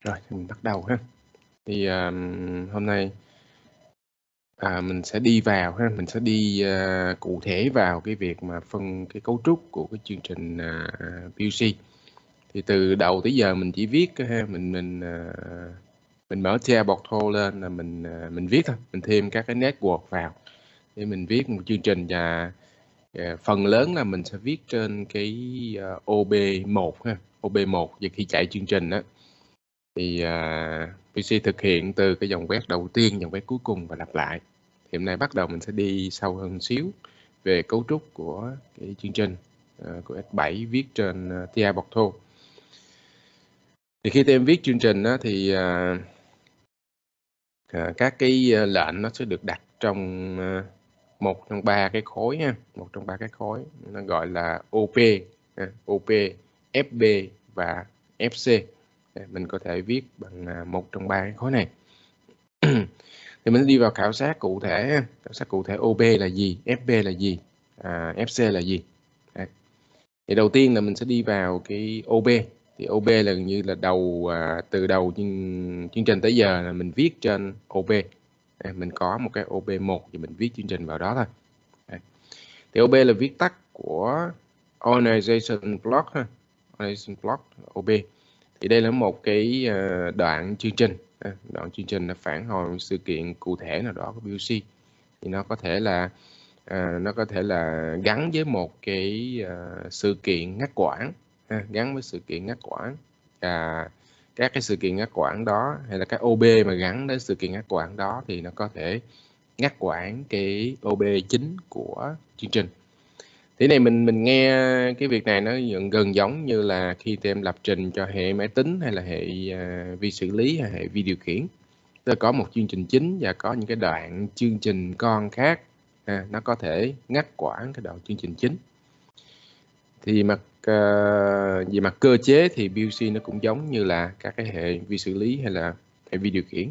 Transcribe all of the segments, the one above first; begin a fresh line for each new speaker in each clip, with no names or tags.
Rồi, mình bắt đầu ha. Thì, hôm nay, mình sẽ đi vào ha, mình sẽ đi, cụ thể vào cái việc mà phân cái cấu trúc của cái chương trình, PLC. Thì từ đầu tới giờ mình chỉ viết ha, mình mở tab Portal lên là mình viết thôi, mình thêm các cái network vào để mình viết một chương trình và, phần lớn là mình sẽ viết trên cái, OB1 ha, OB1 và khi chạy chương trình á thì PC thực hiện từ cái dòng quét đầu tiên, dòng quét cuối cùng và lặp lại. Thì hôm nay bắt đầu mình sẽ đi sâu hơn một xíu về cấu trúc của cái chương trình của S7 viết trên TI Portal. Thì khi em viết chương trình đó, thì các cái lệnh nó sẽ được đặt trong một trong ba cái khối ha, một trong ba cái khối nó gọi là OP, OP, FB và FC. Mình có thể viết bằng một trong ba cái khối này. Thì mình đi vào khảo sát cụ thể, khảo sát cụ thể OB là gì, FB là gì, FC là gì. Đấy. Thì đầu tiên là mình sẽ đi vào cái OB. Thì OB là gần như là từ đầu chương trình tới giờ là mình viết trên OB. Mình có một cái OB1 thì mình viết chương trình vào đó thôi. Đấy. Thì OB là viết tắt của Organization Block ha, Organization Block OB. Thì đây là một cái đoạn chương trình, đoạn chương trình là phản hồi một sự kiện cụ thể nào đó của PLC. Thì nó có thể là gắn với một cái sự kiện ngắt quãng, gắn với sự kiện ngắt quãng, và các cái sự kiện ngắt quãng đó hay là cái OB mà gắn đến sự kiện ngắt quãng đó thì nó có thể ngắt quãng cái OB chính của chương trình. Thế này mình nghe cái việc này nó gần giống như là khi em lập trình cho hệ máy tính hay là hệ vi xử lý hay hệ vi điều khiển. Tức là có một chương trình chính và có những cái đoạn chương trình con khác, nó có thể ngắt quãng cái đoạn chương trình chính. Thì về mặt cơ chế thì PLC nó cũng giống như là các cái hệ vi xử lý hay là hệ vi điều khiển.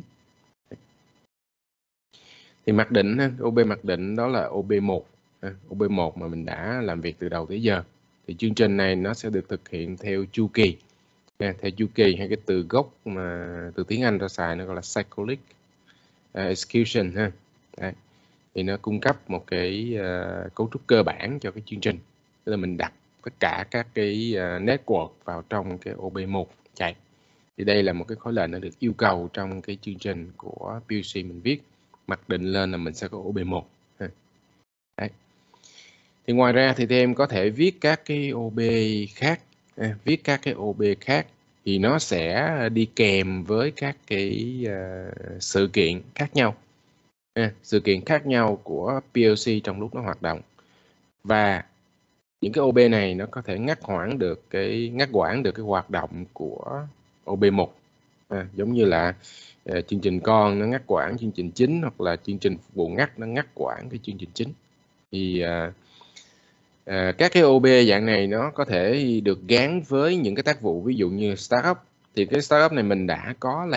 Thì mặc định, OB mặc định đó là OB1. OB1 mà mình đã làm việc từ đầu tới giờ. Thì chương trình này nó sẽ được thực hiện theo chu kỳ. Theo chu kỳ hay cái từ gốc mà từ tiếng Anh ra xài nó gọi là cyclic execution ha. Đấy. Thì nó cung cấp một cái cấu trúc cơ bản cho cái chương trình. Tức là mình đặt tất cả các cái network vào trong cái OB1 chạy. Thì đây là một cái khối lệnh nó được yêu cầu trong cái chương trình của PLC mình viết. Mặc định lên là mình sẽ có OB1. Đấy. Thì ngoài ra thì em có thể viết các cái OB khác, viết các cái OB khác thì nó sẽ đi kèm với các cái sự kiện khác nhau, sự kiện khác nhau của PLC trong lúc nó hoạt động. Và những cái OB này nó có thể ngắt quãng được cái hoạt động của OB1, giống như là chương trình con nó ngắt quãng chương trình chính, hoặc là chương trình phục vụ ngắt nó ngắt quãng cái chương trình chính. Thì các cái OB dạng này nó có thể được gắn với những cái tác vụ, ví dụ như startup. Thì cái startup này mình đã có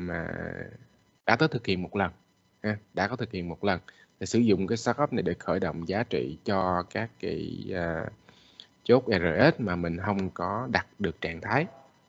thực hiện một lần, đã có thực hiện một lần để sử dụng cái startup này để khởi động giá trị cho các cái chốt RS mà mình không có đặt được trạng thái.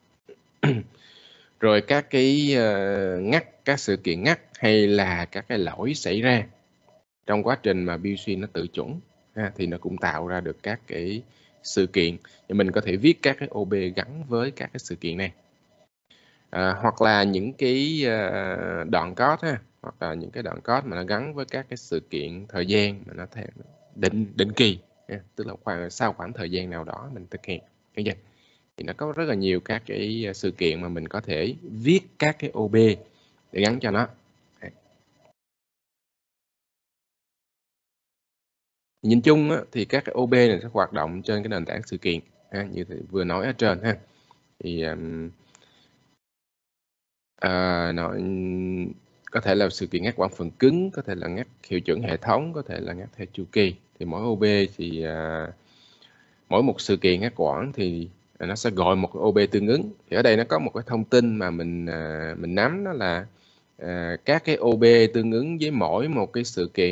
Rồi các cái các sự kiện ngắt hay là các cái lỗi xảy ra trong quá trình mà PLC nó tự chuẩn, thì nó cũng tạo ra được các cái sự kiện. Thì mình có thể viết các cái OB gắn với các cái sự kiện này. Hoặc là những cái đoạn code hoặc là những cái đoạn code mà nó gắn với các cái sự kiện thời gian mà nó theo định kỳ, tức là sau khoảng thời gian nào đó mình thực hiện. Thì nó có rất là nhiều các cái sự kiện mà mình có thể viết các cái OB để gắn cho nó. Nhìn chung thì các cái OB này sẽ hoạt động trên cái nền tảng sự kiện, như thì vừa nói ở trên ha. Thì nó có thể là sự kiện ngắt quãng phần cứng, có thể là ngắt hiệu chuẩn hệ thống, có thể là ngắt theo chu kỳ. Thì mỗi OB thì mỗi một sự kiện ngắt quãng thì nó sẽ gọi một OB tương ứng. Thì ở đây nó có một cái thông tin mà mình nắm, đó là các cái OB tương ứng với mỗi một cái sự kiện.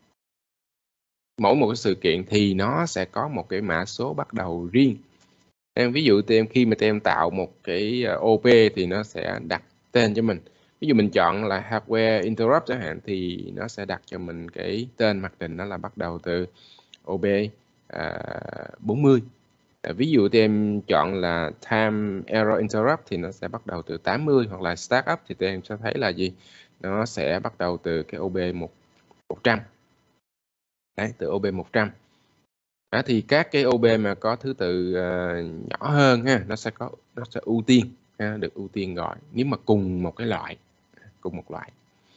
Mỗi một cái sự kiện thì nó sẽ có một cái mã số bắt đầu riêng. Ví dụ khi mà tụi em tạo một cái OP thì nó sẽ đặt tên cho mình. Ví dụ mình chọn là hardware interrupt chẳng hạn thì nó sẽ đặt cho mình cái tên mặc định đó là bắt đầu từ OB 40. Ví dụ tụi em chọn là time error interrupt thì nó sẽ bắt đầu từ 80, hoặc là start up thì tụi em sẽ thấy là gì? Nó sẽ bắt đầu từ cái OB 100. Đấy, từ OB 100. Đó, thì các cái OB mà có thứ tự nhỏ hơn ha, nó sẽ ưu tiên ha, được ưu tiên gọi nếu mà cùng một cái loại, cùng một loại.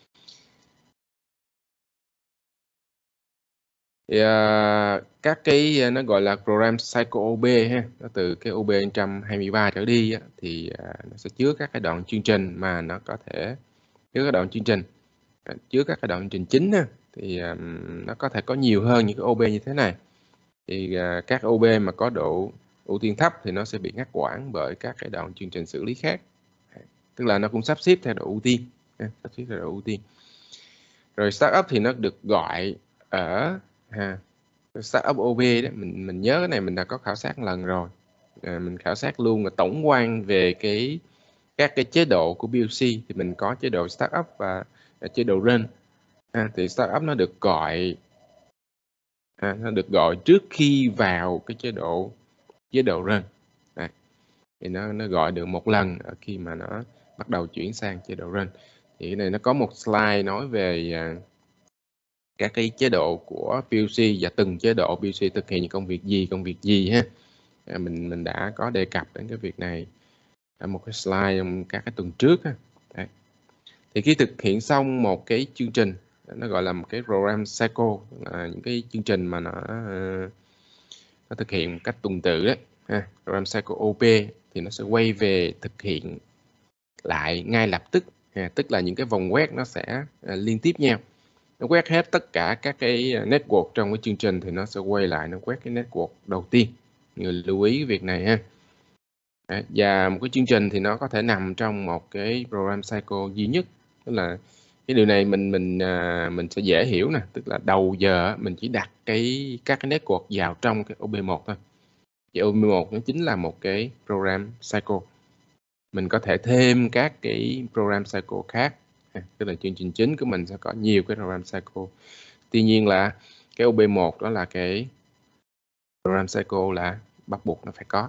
Thì các cái nó gọi là program cycle OB ha, nó từ cái OB 123 trở đi á, thì nó sẽ chứa các cái đoạn chương trình mà nó có thể chứa các đoạn chương trình chứa các cái đoạn chương trình chính ha, thì nó có thể có nhiều hơn những cái OB như thế này. Thì các OB mà có độ ưu tiên thấp thì nó sẽ bị ngắt quãng bởi các cái đoạn chương trình xử lý khác, tức là nó cũng sắp xếp theo độ ưu tiên, sắp xếp theo độ ưu tiên. Rồi startup thì nó được gọi ở startup OB đó, mình nhớ cái này mình đã có khảo sát một lần rồi. Mình khảo sát luôn là tổng quan về các cái chế độ của PLC, thì mình có chế độ startup và chế độ run. Thì startup nó được gọi trước khi vào cái chế độ run. Thì nó gọi được một lần ở khi mà nó bắt đầu chuyển sang chế độ run. Thì cái này nó có một slide nói về các cái chế độ của PLC và từng chế độ PLC thực hiện những công việc gì ha. Mình đã có đề cập đến cái việc này ở một cái slide trong các cái tuần trước ha. Đấy. Thì khi thực hiện xong một cái chương trình, nó gọi là một cái program cycle, là những cái chương trình mà nó thực hiện một cách tuần tự đấy ha. Program cycle OP thì nó sẽ quay về thực hiện lại ngay lập tức, tức là những cái vòng quét nó sẽ liên tiếp nhau, nó quét hết tất cả các cái network trong cái chương trình thì nó sẽ quay lại nó quét cái network đầu tiên. Người lưu ý cái việc này ha. Và một cái chương trình thì nó có thể nằm trong một cái program cycle duy nhất, tức là cái điều này mình sẽ dễ hiểu nè, tức là đầu giờ mình chỉ đặt các cái network vào trong cái OB1 thôi. Thì OB1 nó chính là một cái program cycle. Mình có thể thêm các cái program cycle khác, tức là chương trình chính của mình sẽ có nhiều cái program cycle. Tuy nhiên là cái OB1 đó là cái program cycle là bắt buộc nó phải có.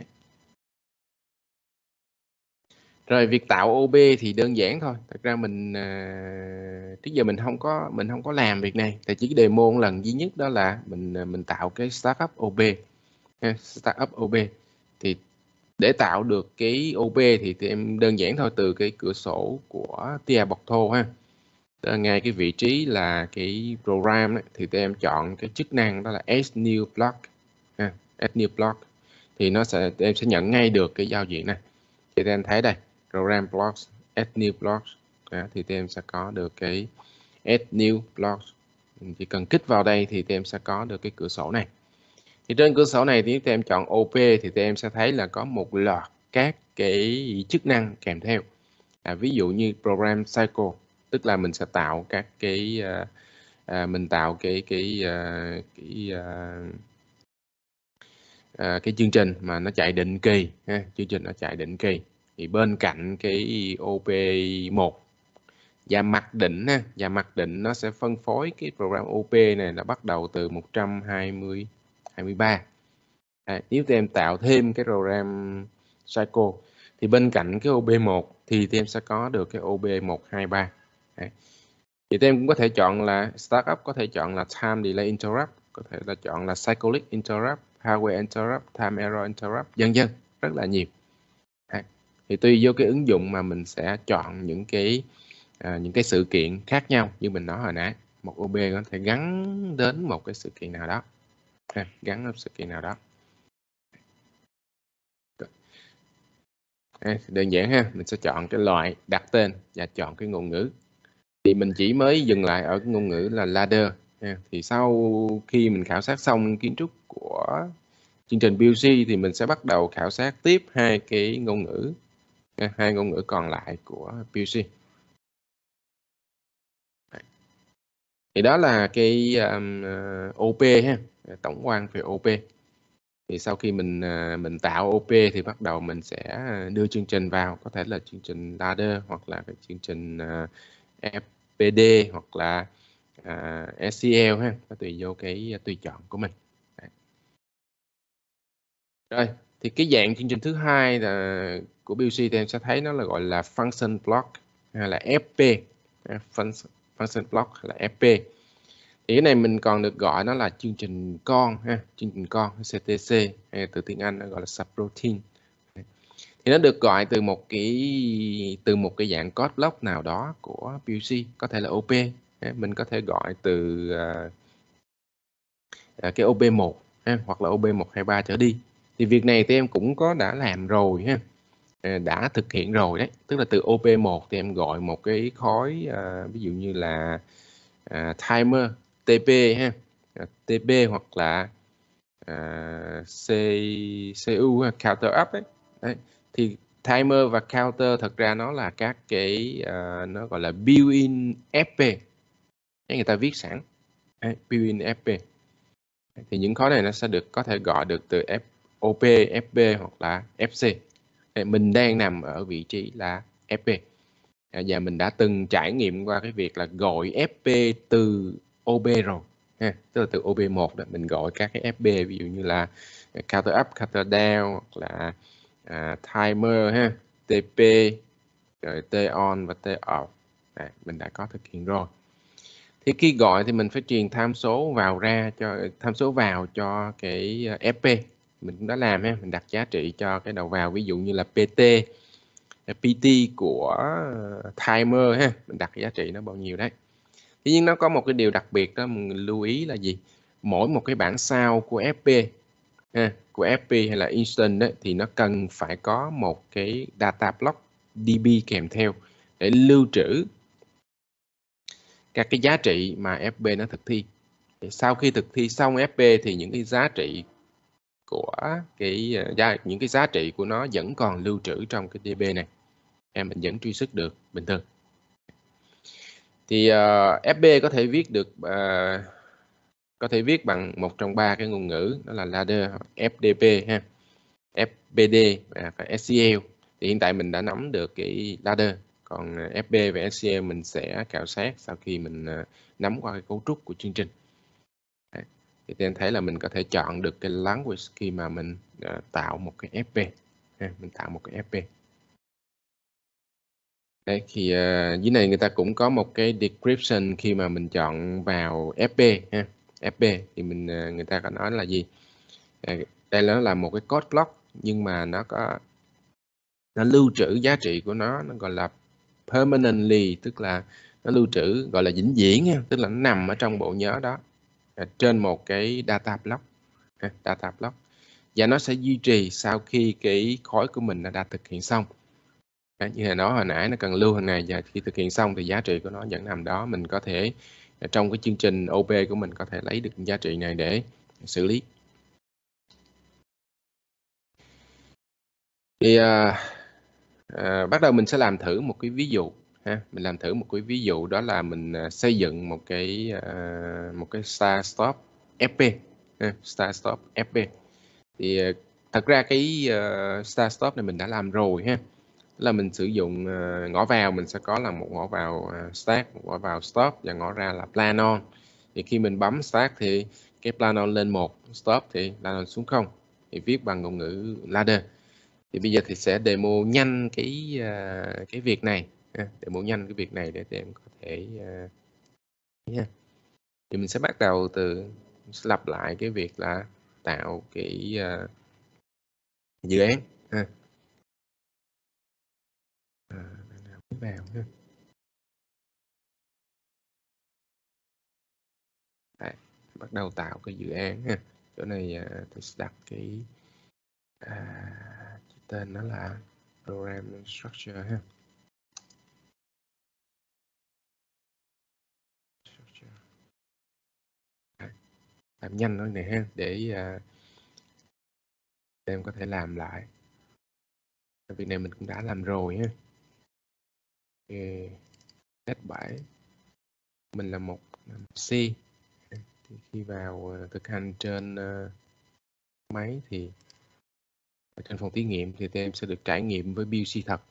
Rồi việc tạo OB thì đơn giản thôi. Thật ra trước giờ mình không có làm việc này, thì chỉ demo một lần duy nhất, đó là mình tạo cái startup OB. Startup OB thì để tạo được cái OB thì em đơn giản thôi, từ cái cửa sổ của tia bọc thô ha. Ngay cái vị trí là cái program ấy, thì tụi em chọn cái chức năng đó là Add New Block. Add New Block thì em sẽ nhận ngay được cái giao diện này. Thì tụi em thấy đây, program blocks, Add New Blocks. Thì tụi em sẽ có được cái Add New Blocks. Chỉ cần kích vào đây thì tụi em sẽ có được cái cửa sổ này. Thì trên cửa sổ này thì tụi em chọn OP thì tụi em sẽ thấy là có một loạt các cái chức năng kèm theo. Ví dụ như program cycle, tức là mình sẽ tạo các cái cái chương trình mà nó chạy định kỳ ha, chương trình nó chạy định kỳ. Thì bên cạnh cái OP1 và mặc định ha, và mặc định nó sẽ phân phối cái program OP này là bắt đầu từ 123. Nếu tụi em tạo thêm cái program cycle thì bên cạnh cái OB1 thì tụi em sẽ có được cái OB123. Thì tụi em cũng có thể chọn là startup, có thể chọn là time delay interrupt, có thể là chọn là cyclic interrupt, hardware interrupt, time error interrupt, vân vân, rất là nhiều. Thì tùy vô cái ứng dụng mà mình sẽ chọn những cái sự kiện khác nhau. Như mình nói hồi nãy, một OB có thể gắn đến một cái sự kiện nào đó, gắn một sự kiện nào đó. Đơn giản ha, mình sẽ chọn cái loại, đặt tên và chọn cái ngôn ngữ. Thì mình chỉ mới dừng lại ở cái ngôn ngữ là ladder. Thì sau khi mình khảo sát xong kiến trúc của chương trình PLC thì mình sẽ bắt đầu khảo sát tiếp hai ngôn ngữ còn lại của PLC. Thì đó là cái OP ha, tổng quan về OP. Thì sau khi mình tạo OP thì bắt đầu mình sẽ đưa chương trình vào, có thể là chương trình ladder hoặc là cái chương trình FPD hoặc là SCL ha, nó tùy vô cái tùy chọn của mình. Đấy. Rồi thì cái dạng chương trình thứ hai là của BUC thì em sẽ thấy nó là gọi là function block hay là FP, function block hay là FP. Thì cái này mình còn được gọi nó là chương trình con ha, chương trình con CTC hay từ tiếng Anh nó gọi là subroutine. Thì nó được gọi từ một cái dạng code block nào đó của BUC, có thể là OP, mình có thể gọi từ cái OP1 ha, hoặc là OP123 trở đi. Thì việc này thì em cũng đã làm rồi ha, đã thực hiện rồi đấy. Tức là từ OP1 thì em gọi một cái khối ví dụ như là timer TP ha, TP hoặc là CU counter up đấy. Đấy. Thì timer và counter thật ra nó là các cái nó gọi là built-in FP, người ta viết sẵn built-in FP. Thì những khối này nó sẽ có thể gọi được từ OP, FP hoặc là FC. Mình đang nằm ở vị trí là FP. Và mình đã từng trải nghiệm qua cái việc là gọi FP từ OP rồi. Tức là từ OP1 đó, mình gọi các cái FP ví dụ như là counter up, counter down hoặc là timer ha, TP, rồi T on và T off. Mình đã có thực hiện rồi. Thì khi gọi thì mình phải truyền tham số vào cho cái FP. Mình cũng đã làm ha, mình đặt giá trị cho cái đầu vào, ví dụ như là PT của timer ha, mình đặt cái giá trị nó bao nhiêu đấy. Tuy nhiên nó có một cái điều đặc biệt đó mình lưu ý là gì? Mỗi một cái bản sao của FP của FP hay là instant đấy, thì nó cần phải có một cái data block DB kèm theo để lưu trữ các cái giá trị mà FP nó thực thi. Sau khi thực thi xong FP thì những cái giá trị của những cái giá trị của nó vẫn còn lưu trữ trong cái DB này, mình vẫn truy xuất được bình thường. Thì FP có thể viết được có thể viết bằng một trong ba cái ngôn ngữ, đó là ladder, FDP ha, FPD và SCL. Thì hiện tại mình đã nắm được cái ladder, còn FP và SCL mình sẽ khảo sát sau khi mình nắm qua cái cấu trúc của chương trình. Thì em thấy là mình có thể chọn được cái language khi mà mình tạo một cái FP. Mình tạo một cái FP. Đấy, thì dưới này người ta cũng có một cái description khi mà mình chọn vào FP ha. FP thì người ta có nói là gì? Đây nó là một cái code block, nhưng mà nó lưu trữ giá trị của nó gọi là permanently, tức là nó lưu trữ gọi là vĩnh viễn ha, tức là nó nằm ở trong bộ nhớ đó, trên một cái data block và nó sẽ duy trì sau khi cái khối của mình đã thực hiện xong. Như là nói hồi nãy, nó cần lưu hàng ngày, và khi thực hiện xong thì giá trị của nó vẫn nằm đó. Mình có thể trong cái chương trình OP của mình có thể lấy được giá trị này để xử lý. Thì bắt đầu mình sẽ làm thử một cái ví dụ ha. Mình làm thử một cái ví dụ, đó là mình xây dựng một cái start stop FP start stop FP. Thì thật ra cái start stop này mình đã làm rồi ha. Là mình sử dụng ngõ vào, mình sẽ có là một ngõ vào start, một ngõ vào stop, và ngõ ra là plan on. Thì khi mình bấm start thì cái plan on lên 1, stop thì plan on xuống 0, thì viết bằng ngôn ngữ ladder. Thì bây giờ thì sẽ demo nhanh cái việc này, demo nhanh cái việc này để em có thể nha. Thì mình sẽ bắt đầu sẽ lặp lại cái việc là tạo cái dự án vào ha. Đấy, bắt đầu tạo cái dự án ha. Chỗ này tôi sẽ đặt cái tên nó là program structure ha. Làm nhanh thôi này ha, để em có thể làm lại. Việc này mình cũng đã làm rồi ha. Test 7 mình là một C. Thì khi vào thực hành trên máy thì ở trên phòng thí nghiệm thì tụi em sẽ được trải nghiệm với PLC thật.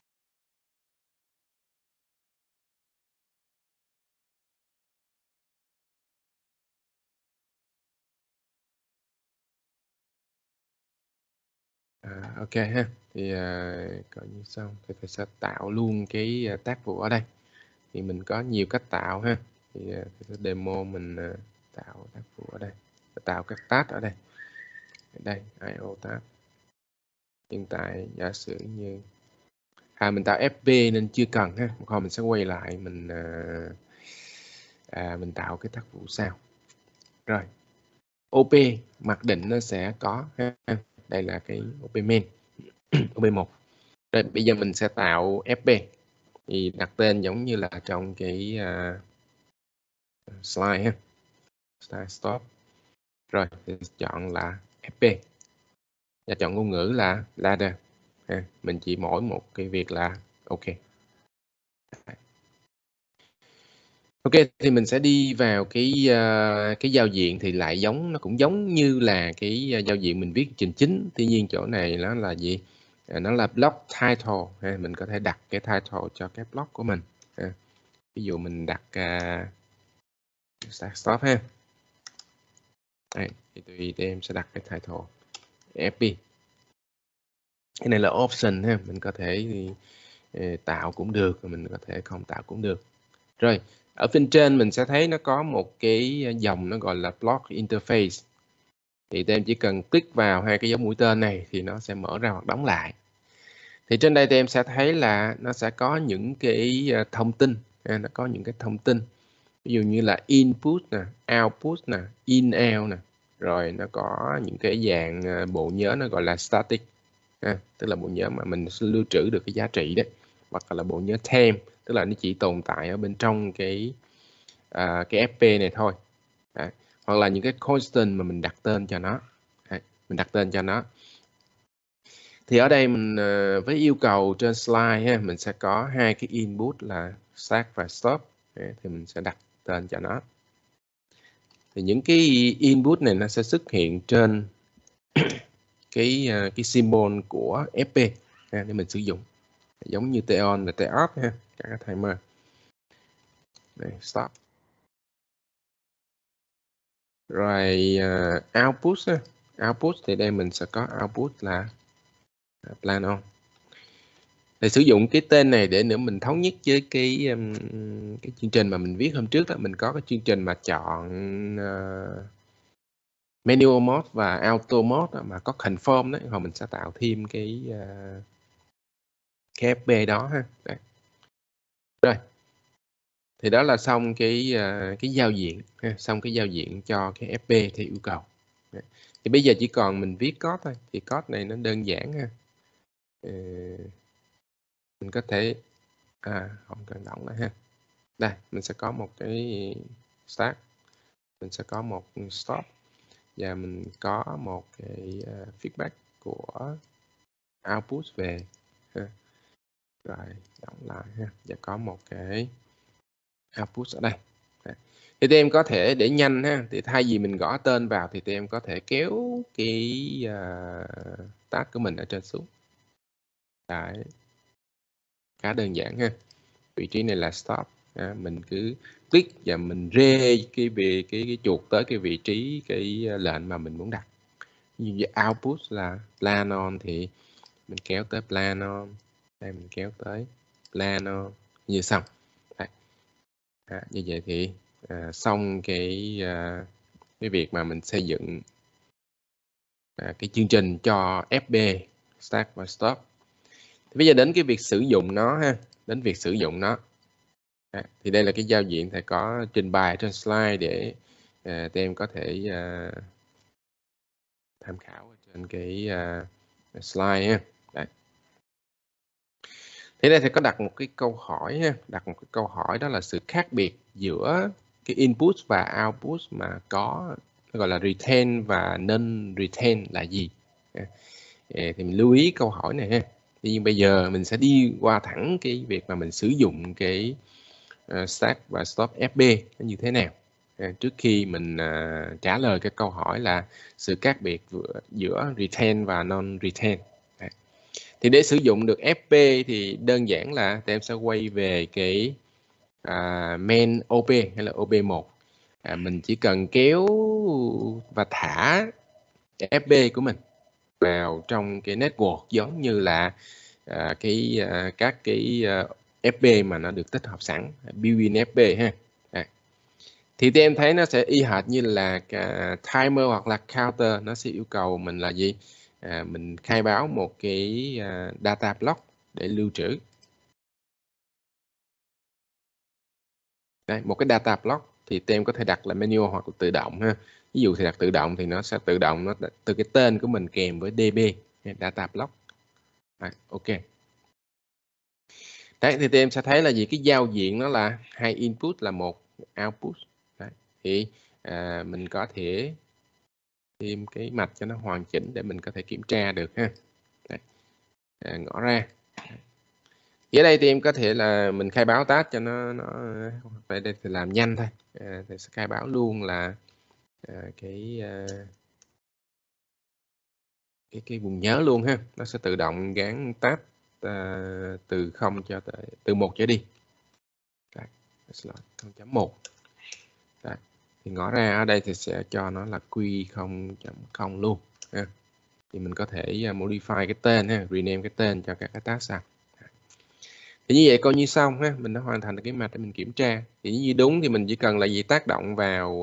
Ok ha, thì coi như xong thì thầy sẽ tạo luôn cái tác vụ ở đây. Thì mình có nhiều cách tạo ha, thì thầy sẽ demo mình tạo tác vụ ở đây, tạo các task ở đây. Ở đây IO task. Hiện tại giả sử như mình tạo FP nên chưa cần ha, một hồi mình sẽ quay lại mình tạo cái tác vụ sau. Rồi OP mặc định nó sẽ có ha. Đây là cái OP main OP1. Rồi bây giờ mình sẽ tạo FP thì đặt tên giống như là trong cái slide ha, slide stop. Rồi thì chọn là FP và chọn ngôn ngữ là ladder ha. Mình chỉ mỗi một cái việc là OK. Ok, thì mình sẽ đi vào cái giao diện thì lại nó cũng giống như là cái giao diện mình viết trình chính. Tuy nhiên chỗ này nó là gì? Nó là block title ha. Mình có thể đặt cái title cho cái block của mình ha. Ví dụ mình đặt start stop ha. Đây, thì tùy em sẽ đặt cái title FP. Cái này là option ha, mình có thể tạo cũng được, mình có thể không tạo cũng được. Rồi ở bên trên mình sẽ thấy nó có một cái dòng nó gọi là block interface. Thì em chỉ cần click vào hai cái dấu mũi tên này thì nó sẽ mở ra hoặc đóng lại. Thì trên đây em sẽ thấy là nó sẽ có những cái thông tin, nó có những cái thông tin. Ví dụ như là input nè, output nè, in out nè. Rồi nó có những cái dạng bộ nhớ nó gọi là static. Tức là bộ nhớ mà mình lưu trữ được cái giá trị đấy. Hoặc là bộ nhớ temp, tức là nó chỉ tồn tại ở bên trong cái FP này thôi. Đấy. Hoặc là những cái constant mà mình đặt tên cho nó. Đấy. Mình đặt tên cho nó. Thì ở đây mình với yêu cầu trên slide ha, mình sẽ có hai cái input là start và stop. Đấy. Thì mình sẽ đặt tên cho nó. Thì những cái input này nó sẽ xuất hiện trên cái symbol của FP để mình sử dụng. Giống như T-on và T-off ha, các cái timer. Đây, stop. Rồi output ha. Output thì đây mình sẽ có output là plan on. Để sử dụng cái tên này để nữa mình thống nhất với cái chương trình mà mình viết hôm trước đó, mình có cái chương trình mà chọn manual mode và auto mode đó, mà có confirm đấy, hoặc mình sẽ tạo thêm cái FP đó ha. Đấy. Rồi. Thì đó là xong cái giao diện ha, xong cái giao diện cho cái FP thì yêu cầu. Đấy. Thì bây giờ chỉ còn mình viết code thôi, thì code này nó đơn giản ha. Mình có thể không cần động nữa ha. Đây mình sẽ có một cái start, mình sẽ có một stop và mình có một cái feedback của output về ha. Rồi đóng lại ha, và có một cái output ở đây. Thì tụi em có thể để nhanh ha, thì thay vì mình gõ tên vào thì tụi em có thể kéo cái tag của mình ở trên xuống. Đấy. Khá đơn giản ha. Vị trí này là stop. Mình cứ click và mình rê cái chuột tới cái vị trí cái lệnh mà mình muốn đặt. Như output là plan on thì mình kéo tới plan on. Đây mình kéo tới plan on như xong. Đấy. Như vậy thì xong cái việc mà mình xây dựng cái chương trình cho FB start và stop. Thì bây giờ đến cái việc sử dụng nó ha, đến việc sử dụng nó. Thì đây là cái giao diện thầy có trình bày trên slide để tụi em có thể tham khảo trên cái slide ha. Đấy. Thế đây thầy có đặt một cái câu hỏi ha, đặt một cái câu hỏi đó là sự khác biệt giữa cái input và output mà có gọi là retain và non retain là gì? Thì mình lưu ý câu hỏi này ha. Nhưng bây giờ mình sẽ đi qua thẳng cái việc mà mình sử dụng cái start và stop FB nó như thế nào. trước khi mình trả lời cái câu hỏi là sự khác biệt giữa retain và non-retain. Thì để sử dụng được FP thì đơn giản là em sẽ quay về cái main OP hay là OP1. Mình chỉ cần kéo và thả cái FP của mình vào trong cái network giống như là các cái FP mà nó được tích hợp sẵn, built-in FP ha. Thì em thấy nó sẽ y hệt như là timer hoặc là counter, nó sẽ yêu cầu mình là gì? Mình khai báo một cái data block để lưu trữ. Đấy, một cái data block thì em có thể đặt là manual hoặc là tự động ha. Ví dụ thì đặt tự động thì nó sẽ tự động nó từ cái tên của mình kèm với DB data block. Ok. Đấy, thì em sẽ thấy là gì, cái giao diện nó là 2 input là 1 output. Đấy, thì mình có thể thêm cái mạch cho nó hoàn chỉnh để mình có thể kiểm tra được ha. Đấy, ngỏ ra. Ở đây thì em có thể là mình khai báo task cho nó phải đây thì làm nhanh thôi. Thì sẽ khai báo luôn là cái vùng nhớ luôn ha, nó sẽ tự động gắn task từ 0 cho tới từ 1 trở đi. 0.1. Thì ngỏ ra ở đây thì sẽ cho nó là Q0.0 luôn ha. Thì mình có thể modify cái tên ha, rename cái tên cho các cái task sau. Thì như vậy coi như xong ha, mình đã hoàn thành được cái mạch để mình kiểm tra. Thì như đúng thì mình chỉ cần là gì tác động vào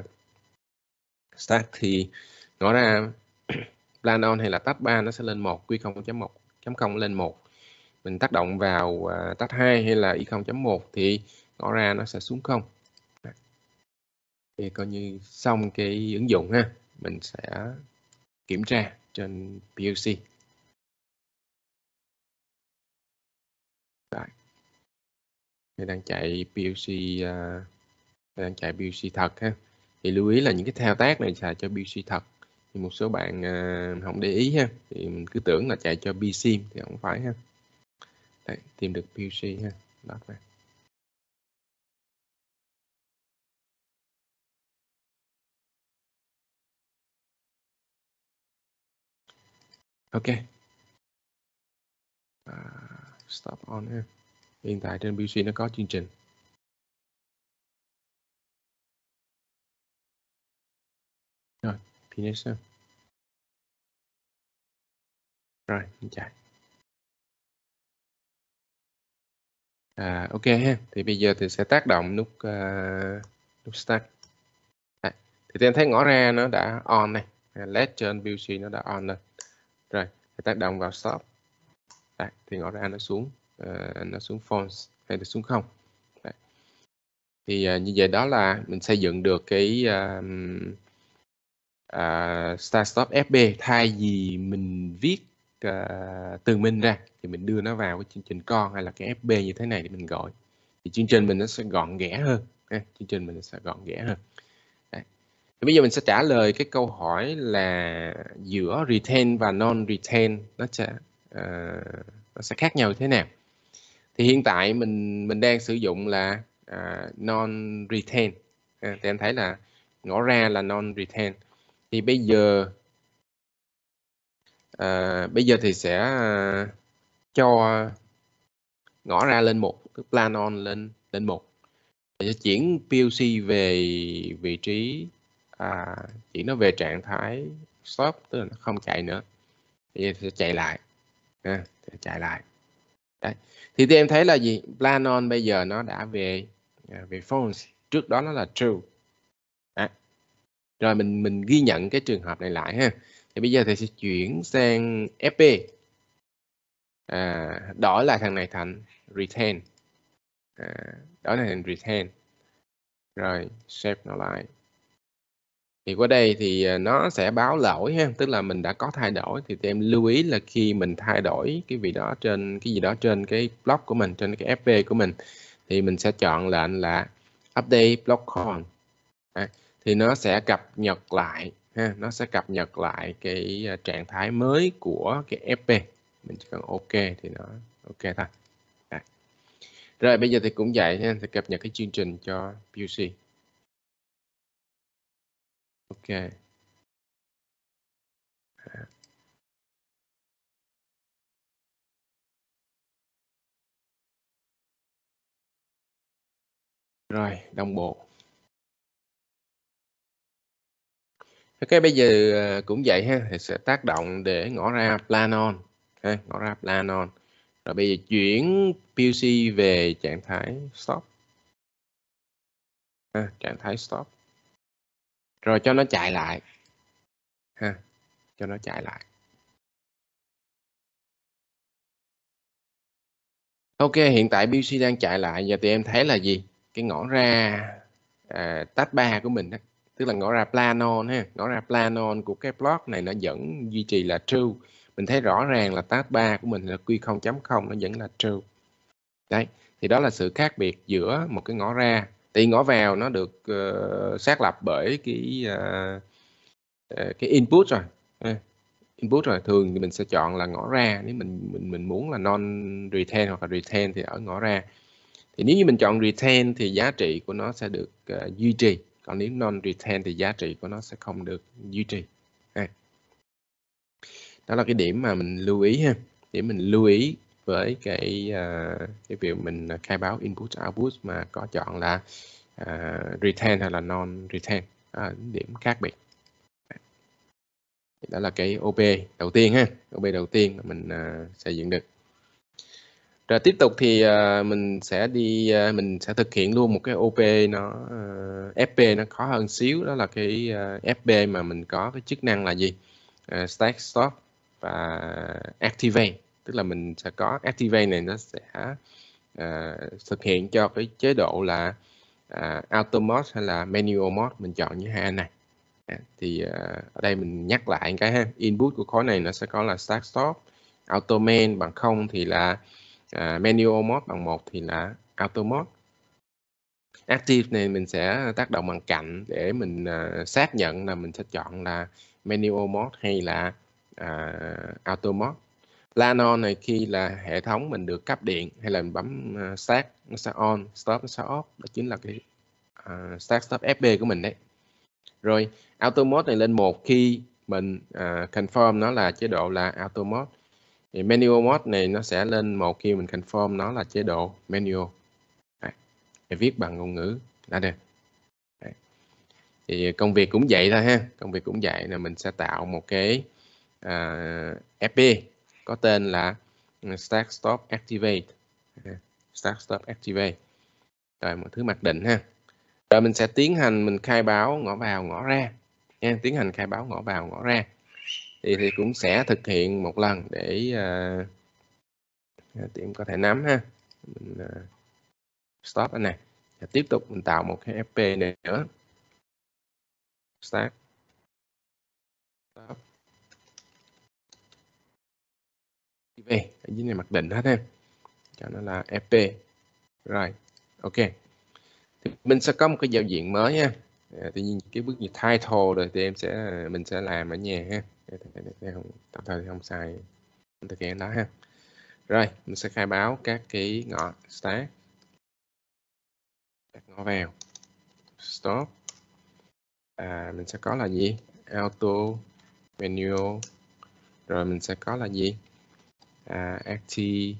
start thì ngỏ ra plan on hay là tab 3 nó sẽ lên 1, Q0.1.0 lên 1. Mình tác động vào tab 2 hay là Y0.1 thì ngỏ ra nó sẽ xuống 0. Thì coi như xong cái ứng dụng ha, mình sẽ kiểm tra trên PLC. Đấy. Mình đang chạy PLC thật ha. Thì lưu ý là những cái thao tác này xài cho PLC thật. Thì một số bạn không để ý ha, thì mình cứ tưởng là chạy cho PSIM thì không phải ha. Đấy, tìm được PLC ha. Đó này. Ok. Stop on ha. Hiện tại trên PLC nó có chương trình. Rồi, finish ha. Rồi, mình chạy. Ok ha. Thì bây giờ thì sẽ tác động nút start. Thì em thấy ngõ ra nó đã on này, LED trên PLC nó đã on lên. Rồi, thì tác động vào stop. Đấy, thì ngõ ra nó xuống false hay là xuống 0. Đấy. Thì như vậy đó là mình xây dựng được cái start stop FB. Thay vì mình viết từ mình ra thì mình đưa nó vào cái chương trình con hay là cái FB như thế này để mình gọi, thì chương trình mình nó sẽ gọn ghẽ hơn. Chương trình mình sẽ gọn ghẽ hơn. Đấy. Thì bây giờ mình sẽ trả lời cái câu hỏi là giữa retain và non-retain nó sẽ khác nhau như thế nào. Thì hiện tại mình đang sử dụng là non-retain. Thì em thấy là ngỏ ra là non-retain. Thì bây giờ thì sẽ cho ngỏ ra lên 1, tức plan on lên 1. Để chuyển PLC về vị trí chuyển nó về trạng thái stop, tức là nó không chạy nữa. Thì sẽ chạy lại. Chạy lại. Đấy. Thì em thấy là gì? Plan on bây giờ nó đã về false, trước đó nó là true. Đấy. Rồi mình ghi nhận cái trường hợp này lại ha. Thì bây giờ thì sẽ chuyển sang FP. Đổi lại thằng này thành retain. Đổi lại thành retain. Rồi save nó lại. Thì qua đây thì nó sẽ báo lỗi ha, tức là mình đã có thay đổi. Thì em lưu ý là khi mình thay đổi cái gì đó trên cái block của mình, trên cái FP của mình, thì mình sẽ chọn lệnh là update block con. Thì nó sẽ cập nhật lại ha, nó sẽ cập nhật lại cái trạng thái mới của cái FP. Mình chỉ cần ok thì nó ok thôi. Rồi bây giờ thì cũng vậy ha, sẽ cập nhật cái chương trình cho PLC. Ok. Rồi, đồng bộ. Ok, bây giờ cũng vậy ha, thì sẽ tác động để ngỏ ra plan on, ha, ngỏ ra plan on. Rồi bây giờ chuyển PLC về trạng thái stop, ha, trạng thái stop. Rồi cho nó chạy lại, ha, cho nó chạy lại. Ok, hiện tại PLC đang chạy lại, giờ thì em thấy là gì? Cái ngõ ra tab 3 của mình đó, tức là ngõ ra plan on ha, ngõ ra plan on của cái block này nó vẫn duy trì là true. Mình thấy rõ ràng là tab 3 của mình là Q0.0 nó vẫn là true. Đấy, thì đó là sự khác biệt giữa một cái ngõ ra. Thì ngõ vào nó được xác lập bởi cái input rồi. Input rồi, thường thì mình sẽ chọn là ngõ ra nếu mình muốn là non retain hoặc là retain thì ở ngõ ra. Thì nếu như mình chọn retain thì giá trị của nó sẽ được duy trì, còn nếu non retain thì giá trị của nó sẽ không được duy trì. Đó là cái điểm mà mình lưu ý ha, điểm mình lưu ý với cái việc mình khai báo input output mà có chọn là retain hay là non retain, điểm khác biệt. Đó là cái OP đầu tiên ha, OP đầu tiên mà mình xây dựng được. Rồi tiếp tục thì mình sẽ thực hiện luôn một cái OP nó FP nó khó hơn xíu, đó là cái FP mà mình có cái chức năng là gì? Stack stop và activate, tức là mình sẽ có activate này, nó sẽ thực hiện cho cái chế độ là auto mode hay là manual mode, mình chọn như hai anh này. Thì ở đây mình nhắc lại cái ha, input của khối này nó sẽ có là start stop, auto main bằng 0 thì là manual mode, bằng 1 thì là auto mode. Active này mình sẽ tác động bằng cạnh để mình xác nhận là mình sẽ chọn là manual mode hay là auto mode. Plan on này khi là hệ thống mình được cấp điện hay là mình bấm start nó sẽ on, stop nó sẽ off, đó chính là cái start stop FB của mình đấy. Rồi auto mode này lên 1 khi mình confirm nó là chế độ là auto mode. Thì manual mode này nó sẽ lên 1 khi mình confirm nó là chế độ manual. Để viết bằng ngôn ngữ là được. Đấy. Thì công việc cũng vậy thôi ha, công việc cũng vậy là mình sẽ tạo một cái FP có tên là Start Stop Activate. Start Stop Activate. Rồi một thứ mặc định ha. Rồi mình sẽ tiến hành mình khai báo ngõ vào ngõ ra nha, tiến hành khai báo ngõ vào ngõ ra. Thì cũng sẽ thực hiện một lần để tiệm có thể nắm ha. Mình stop anh này. Tiếp tục mình tạo một cái FP này nữa. Start stop về ở dưới này mặc định hết ha, cho nó là FP. Rồi ok, thì mình sẽ có một cái giao diện mới nha. Tuy nhiên cái bước như title rồi thì mình sẽ làm ở nhà ha, tạm thời thì không xài thực hiện đó ha. Rồi mình sẽ khai báo các cái ngõ start, các ngõ vào, stop, mình sẽ có là gì, auto, manual, rồi mình sẽ có là gì, activate.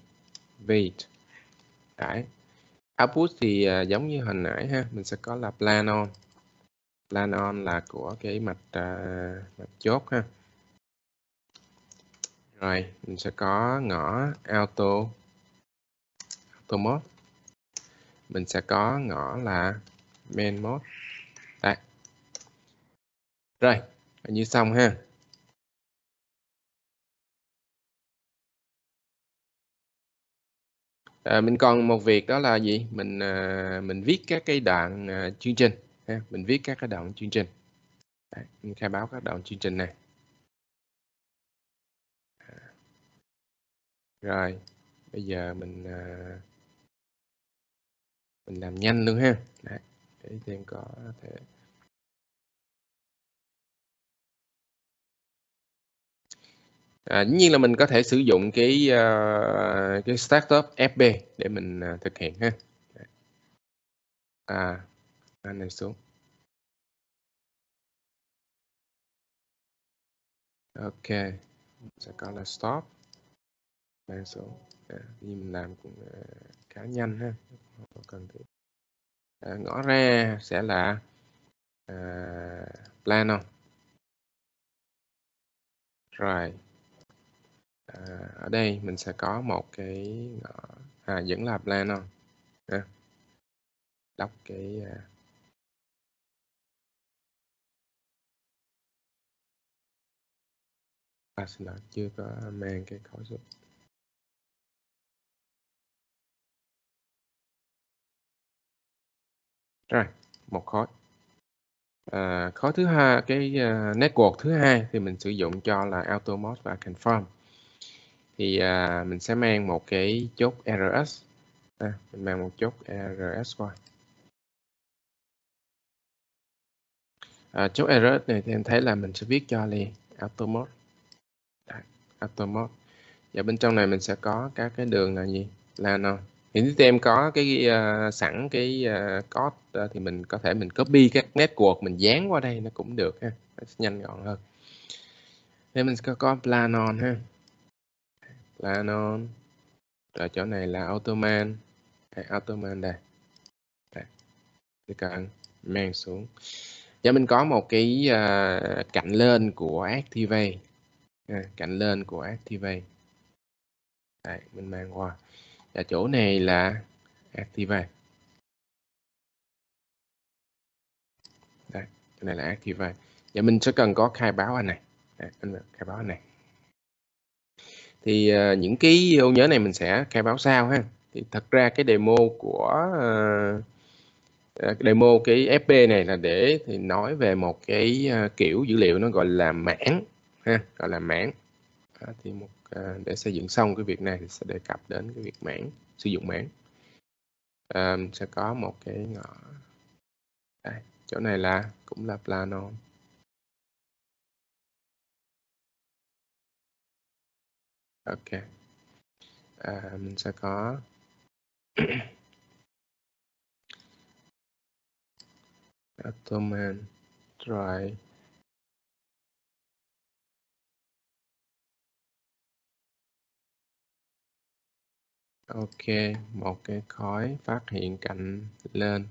Đấy. Output thì giống như hồi nãy ha, mình sẽ có là plan on. Plan on là của cái mạch chốt ha. Rồi mình sẽ có ngõ auto mode. Mình sẽ có ngõ là main mode. Đấy. Rồi, như xong ha. Mình còn một việc đó là gì? Mình viết các cái đoạn chương trình ha. Mình viết các cái đoạn chương trình. Đấy, mình khai báo các đoạn chương trình này. Rồi, bây giờ mình làm nhanh luôn ha. Đấy, để em có thể dĩ nhiên là mình có thể sử dụng cái startup FB để mình thực hiện ha. Anh này xuống. Ok, sẽ có là stop, mang xuống. Vì mình làm cũng khá nhanh ha, không cần thiết. Ngõ ra sẽ là plano. Rồi, ở đây mình sẽ có một cái ngõ vẫn là plano. Đọc cái xin lỗi, chưa có mang cái khối xuống. Rồi, một khối. Khối thứ hai, cái network thứ hai thì mình sử dụng cho là automod và confirm. Thì mình sẽ mang một cái chốt RS. Mình mang một chốt RS qua. Chốt RS này thì em thấy là mình sẽ viết cho là automod. Automod. Và bên trong này mình sẽ có các cái đường là gì? Lano. Thì em có cái sẵn cái code thì mình có thể mình copy các network mình dán qua đây nó cũng được ha, nó sẽ nhanh gọn hơn. Thì mình sẽ có planon ha, planon, rồi chỗ này là automan, automan đây, chỉ cần mang xuống. Và mình có một cái cạnh lên của activate, cạnh lên của activate, đây, mình mang qua. Và chỗ này là activate. Đây, cái này là activate. Và mình sẽ cần có khai báo anh này. Khai báo anh này. Thì những cái ô nhớ này mình sẽ khai báo sau ha. Thì thật ra cái demo của demo cái FP này là để thì nói về một cái kiểu dữ liệu nó gọi là mảng ha, gọi là mảng. Thì để xây dựng xong cái việc này thì sẽ đề cập đến cái việc mảng, sử dụng mảng. Sẽ có một cái ngõ đây, chỗ này là cũng là plano. Ok, mình sẽ có automan, rồi ok, một cái khối phát hiện cạnh lên.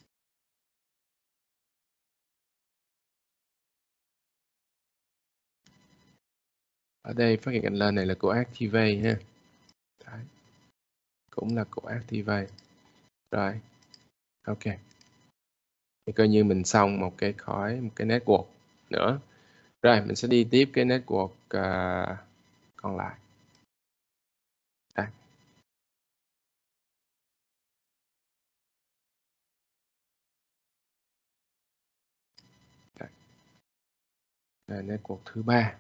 Ở đây phát hiện cạnh lên này là của activate ha. Đấy. Cũng là của activate. Rồi. Ok. Thì coi như mình xong một cái khối, một cái network nữa. Rồi, mình sẽ đi tiếp cái network còn lại. Đây. Đây. Đây, network thứ 3.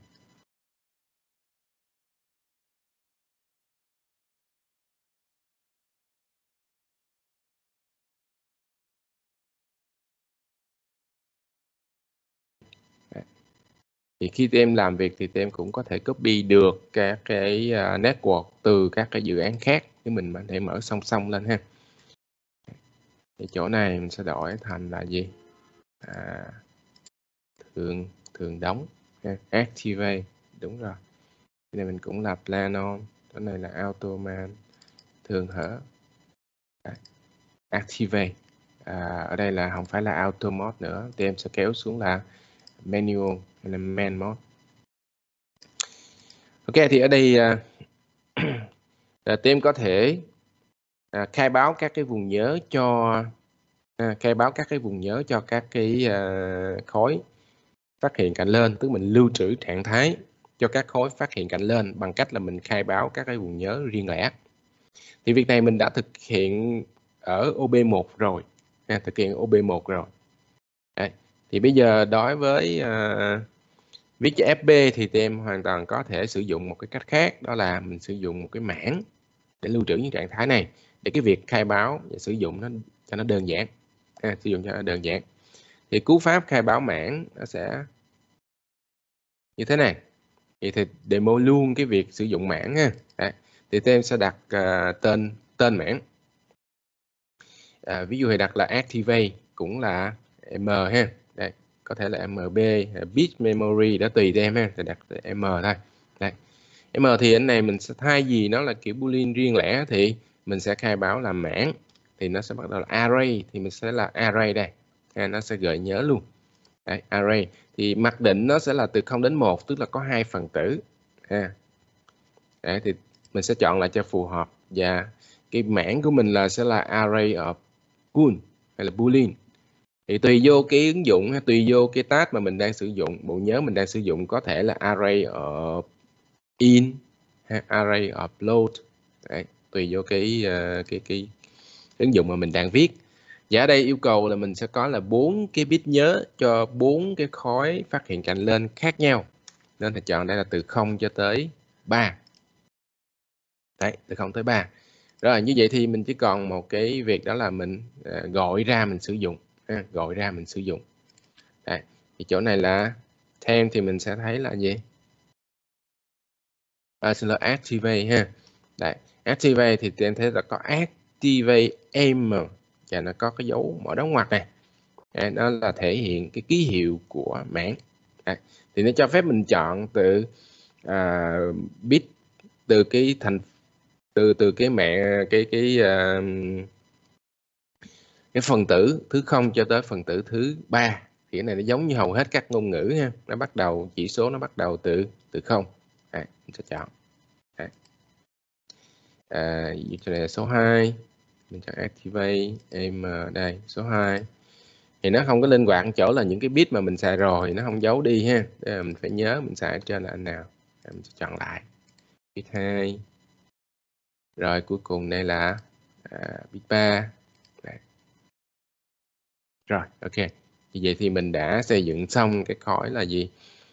Thì khi em làm việc thì em cũng có thể copy được các cái network từ các cái dự án khác để mình có thể mở song song lên ha. Thì chỗ này mình sẽ đổi thành là gì? Thường đóng ha. Activate, đúng rồi. Cái này mình cũng là planon, chỗ này là automan, thường hở. Activate. Ở đây là không phải là auto mode nữa, thì em sẽ kéo xuống là manual hay là man mode. Ok, thì ở đây team có thể khai báo các cái vùng nhớ cho các cái khối phát hiện cạnh lên, tức mình lưu trữ trạng thái cho các khối phát hiện cạnh lên bằng cách là mình khai báo các cái vùng nhớ riêng lẻ. Thì việc này mình đã thực hiện ở OB1 rồi, thực hiện OB1 rồi. Đấy. Thì bây giờ đối với viết cho FB thì em hoàn toàn có thể sử dụng một cái cách khác, đó là mình sử dụng một cái mảng để lưu trữ những trạng thái này, để cái việc khai báo và sử dụng nó cho nó đơn giản, sử dụng cho nó đơn giản. Thì cú pháp khai báo mảng nó sẽ như thế này. Thì demo luôn cái việc sử dụng mảng ha. Đấy. Thì em sẽ đặt tên mảng. Ví dụ thì đặt là activate cũng là m ha. Đây, có thể là MB, bit memory, đó tùy cho em ha, thì đặt M thôi. Đấy. M thì anh này mình sẽ thay vì nó là kiểu boolean riêng lẻ thì mình sẽ khai báo là mảng, thì nó sẽ bắt đầu là array, thì mình sẽ là array đây. Nó sẽ gợi nhớ luôn. Đấy, array thì mặc định nó sẽ là từ 0 đến 1, tức là có 2 phần tử. Đấy, thì mình sẽ chọn lại cho phù hợp, và cái mảng của mình là sẽ là array of bool hay là boolean. Thì tùy vô cái ứng dụng, tùy vô cái tag mà mình đang sử dụng, bộ nhớ mình đang sử dụng, có thể là array of in hay array of load. Đấy, tùy vô cái ứng dụng mà mình đang viết. Và ở đây yêu cầu là mình sẽ có là 4 cái bit nhớ cho 4 cái khối phát hiện cạnh lên khác nhau, nên phải chọn đây là từ 0 cho tới 3. Đấy, từ 0 tới 3. Rồi như vậy thì mình chỉ còn một cái việc, đó là mình gọi ra mình sử dụng, gọi ra mình sử dụng. Đấy, thì chỗ này là thêm thì mình sẽ thấy là gì? Xin lỗi, activate ha. Đấy, activate thì em thấy là có activate m, và nó có cái dấu mở đóng ngoặc này. Đấy, nó là thể hiện cái ký hiệu của mảng. Đấy, thì nó cho phép mình chọn từ bit, từ cái từ cái cái phần tử thứ 0 cho tới phần tử thứ 3. Thì cái này nó giống như hầu hết các ngôn ngữ ha, nó bắt đầu chỉ số nó bắt đầu từ 0. Đấy, mình sẽ chọn. Đấy. Chỗ này là số 2, mình chọn activate em đây số 2. Thì nó không có linh hoạt chỗ là những cái bit mà mình xài rồi nó không giấu đi ha, đây là mình phải nhớ mình xài ở trên là anh nào. Mình sẽ chọn lại bit 2, rồi cuối cùng đây là bit 3. Đấy. Rồi ok, như vậy thì mình đã xây dựng xong cái khối là gì,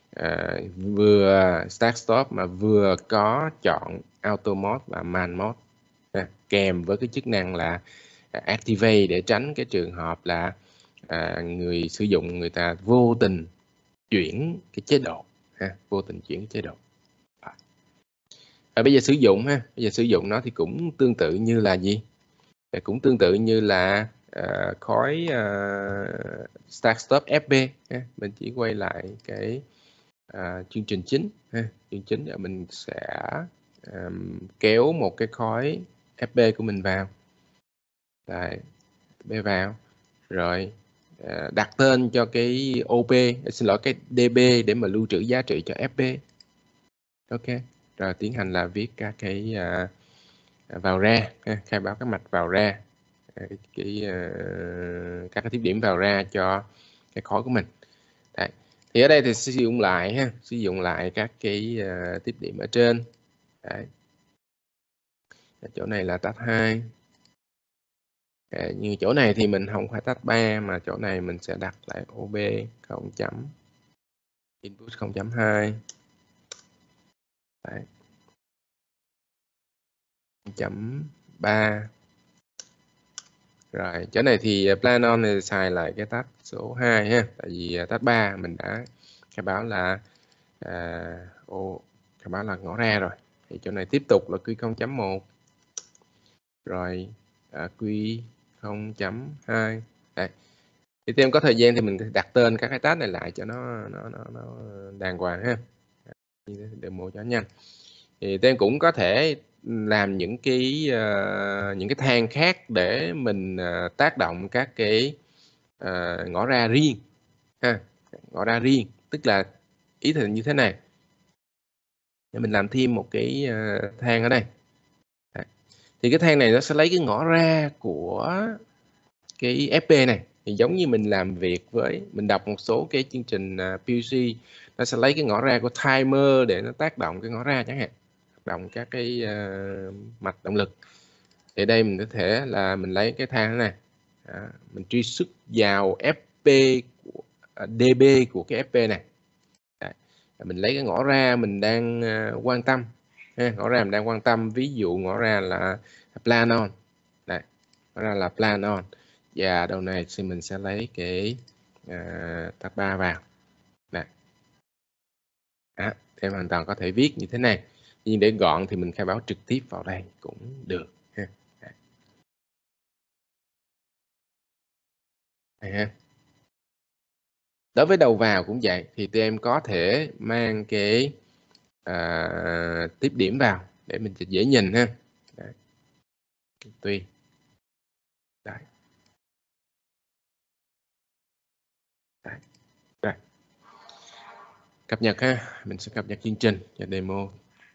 vừa start stop mà vừa có chọn auto mode và man mode, kèm với cái chức năng là activate, để tránh cái trường hợp là người sử dụng người ta vô tình chuyển cái chế độ, vô tình chuyển cái chế độ. Bây giờ sử dụng bây giờ sử dụng nó thì cũng tương tự như là gì, cũng tương tự như là khối start stop FB. Mình chỉ quay lại cái chương trình chính, chương chính để mình sẽ kéo một cái khối FB của mình vào. Đấy, FB vào rồi đặt tên cho cái OP, xin lỗi, cái DB để mà lưu trữ giá trị cho FB. Ok, rồi tiến hành là viết các cái vào ra, khai báo các mạch vào ra, các cái tiếp điểm vào ra cho cái khối của mình. Đấy. Thì ở đây thì sử dụng lại sử dụng lại các cái tiếp điểm ở trên. Đấy. Chỗ này là tách 2. Như chỗ này thì mình không phải tách 3, mà chỗ này mình sẽ đặt lại OB 0. Input 0.2. Đấy. 0.3. Rồi chỗ này thì plan on thì xài lại cái tách số 2 ha, tại vì tách 3 mình đã khai báo là khai báo là ngõ ra rồi. Thì chỗ này tiếp tục là Q 0.1 rồi Q 0.2. Đấy. Thì em có thời gian thì mình đặt tên các cái tag này lại cho nó đàng hoàng ha, demo cho nhanh. Thì em cũng có thể làm những cái thang khác để mình tác động các cái ngõ ra riêng ha, ngõ ra riêng, tức là ý thì như thế này, để mình làm thêm một cái thang ở đây. Đấy. Thì cái thang này nó sẽ lấy cái ngõ ra của cái FP này, thì giống như mình làm việc với, mình đọc một số cái chương trình PLC, nó sẽ lấy cái ngõ ra của timer để nó tác động cái ngõ ra chẳng hạn, tác động các cái mạch động lực. Thì đây mình có thể là mình lấy cái thang này, mình truy xuất vào FP của, DB của cái FP này. Đấy. Mình lấy cái ngõ ra mình đang quan tâm, ngõ ra mình đang quan tâm, ví dụ ngõ ra là plan on. Đấy. Ngõ ra là plan on, và đầu này thì mình sẽ lấy cái tab 3 vào. Đấy. Em hoàn toàn có thể viết như thế này, nhưng để gọn thì mình khai báo trực tiếp vào đây cũng được ha. Đây ha. Đối với đầu vào cũng vậy, thì tụi em có thể mang cái tiếp điểm vào để mình dễ nhìn ha. Đấy. Tùy. Đấy. Đấy. Đây. Cập nhật ha, mình sẽ cập nhật chương trình và demo.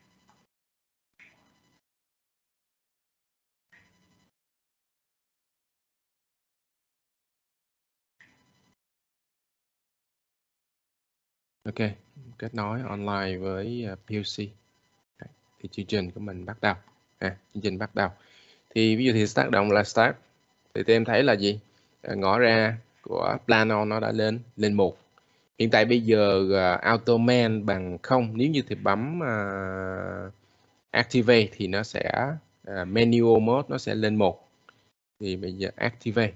Ok, kết nối online với PLC. Thì chương trình của mình bắt đầu. Chương trình bắt đầu. Thì ví dụ thì tác động là start. Thì tụi em thấy là gì? Ngõ ra của Plano nó đã lên 1. Hiện tại bây giờ auto man bằng 0. Nếu như thì bấm activate thì nó sẽ manual mode nó sẽ lên 1. Thì bây giờ activate.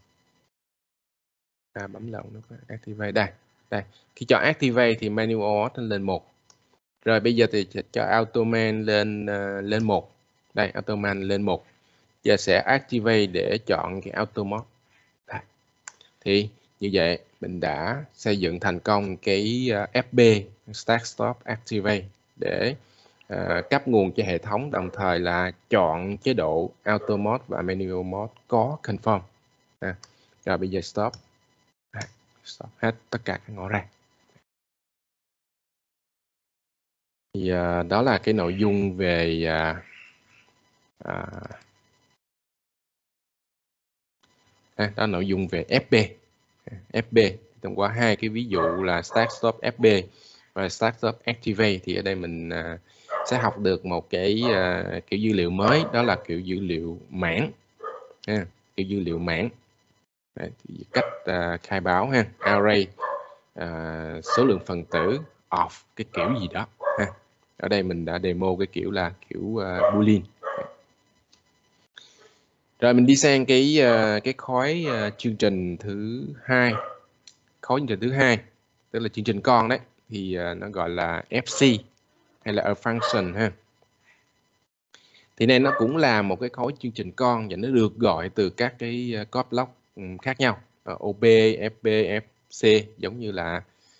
Bấm lộn nó có activate đây. Đây, khi chọn activate thì manual mode nó lên 1. Rồi bây giờ thì cho auto man lên 1. Đây, auto man lên 1. Giờ sẽ activate để chọn cái auto mode. Đây. Thì như vậy mình đã xây dựng thành công cái FB Start Stop Activate để cấp nguồn cho hệ thống, đồng thời là chọn chế độ Auto Mode và Manual Mode có confirm. Rồi bây giờ stop hết tất cả các ngõ ra. Thì đó là cái nội dung về đó là nội dung về FB. FB thông qua hai cái ví dụ là Start Stop FB và Start Stop Activate. Thì ở đây mình sẽ học được một cái kiểu dữ liệu mới, đó là kiểu dữ liệu mảng. Kiểu dữ liệu mảng. Đấy, thì cách khai báo ha, array, số lượng phần tử, of cái kiểu gì đó ha. Ở đây mình đã demo cái kiểu là kiểu boolean. Rồi mình đi sang cái khối chương trình thứ hai. Khối chương trình thứ hai tức là chương trình con đấy, thì nó gọi là FC hay là a function ha. Thì này nó cũng là một cái khối chương trình con và nó được gọi từ các cái code block khác nhau, OP, FP, FC, giống như là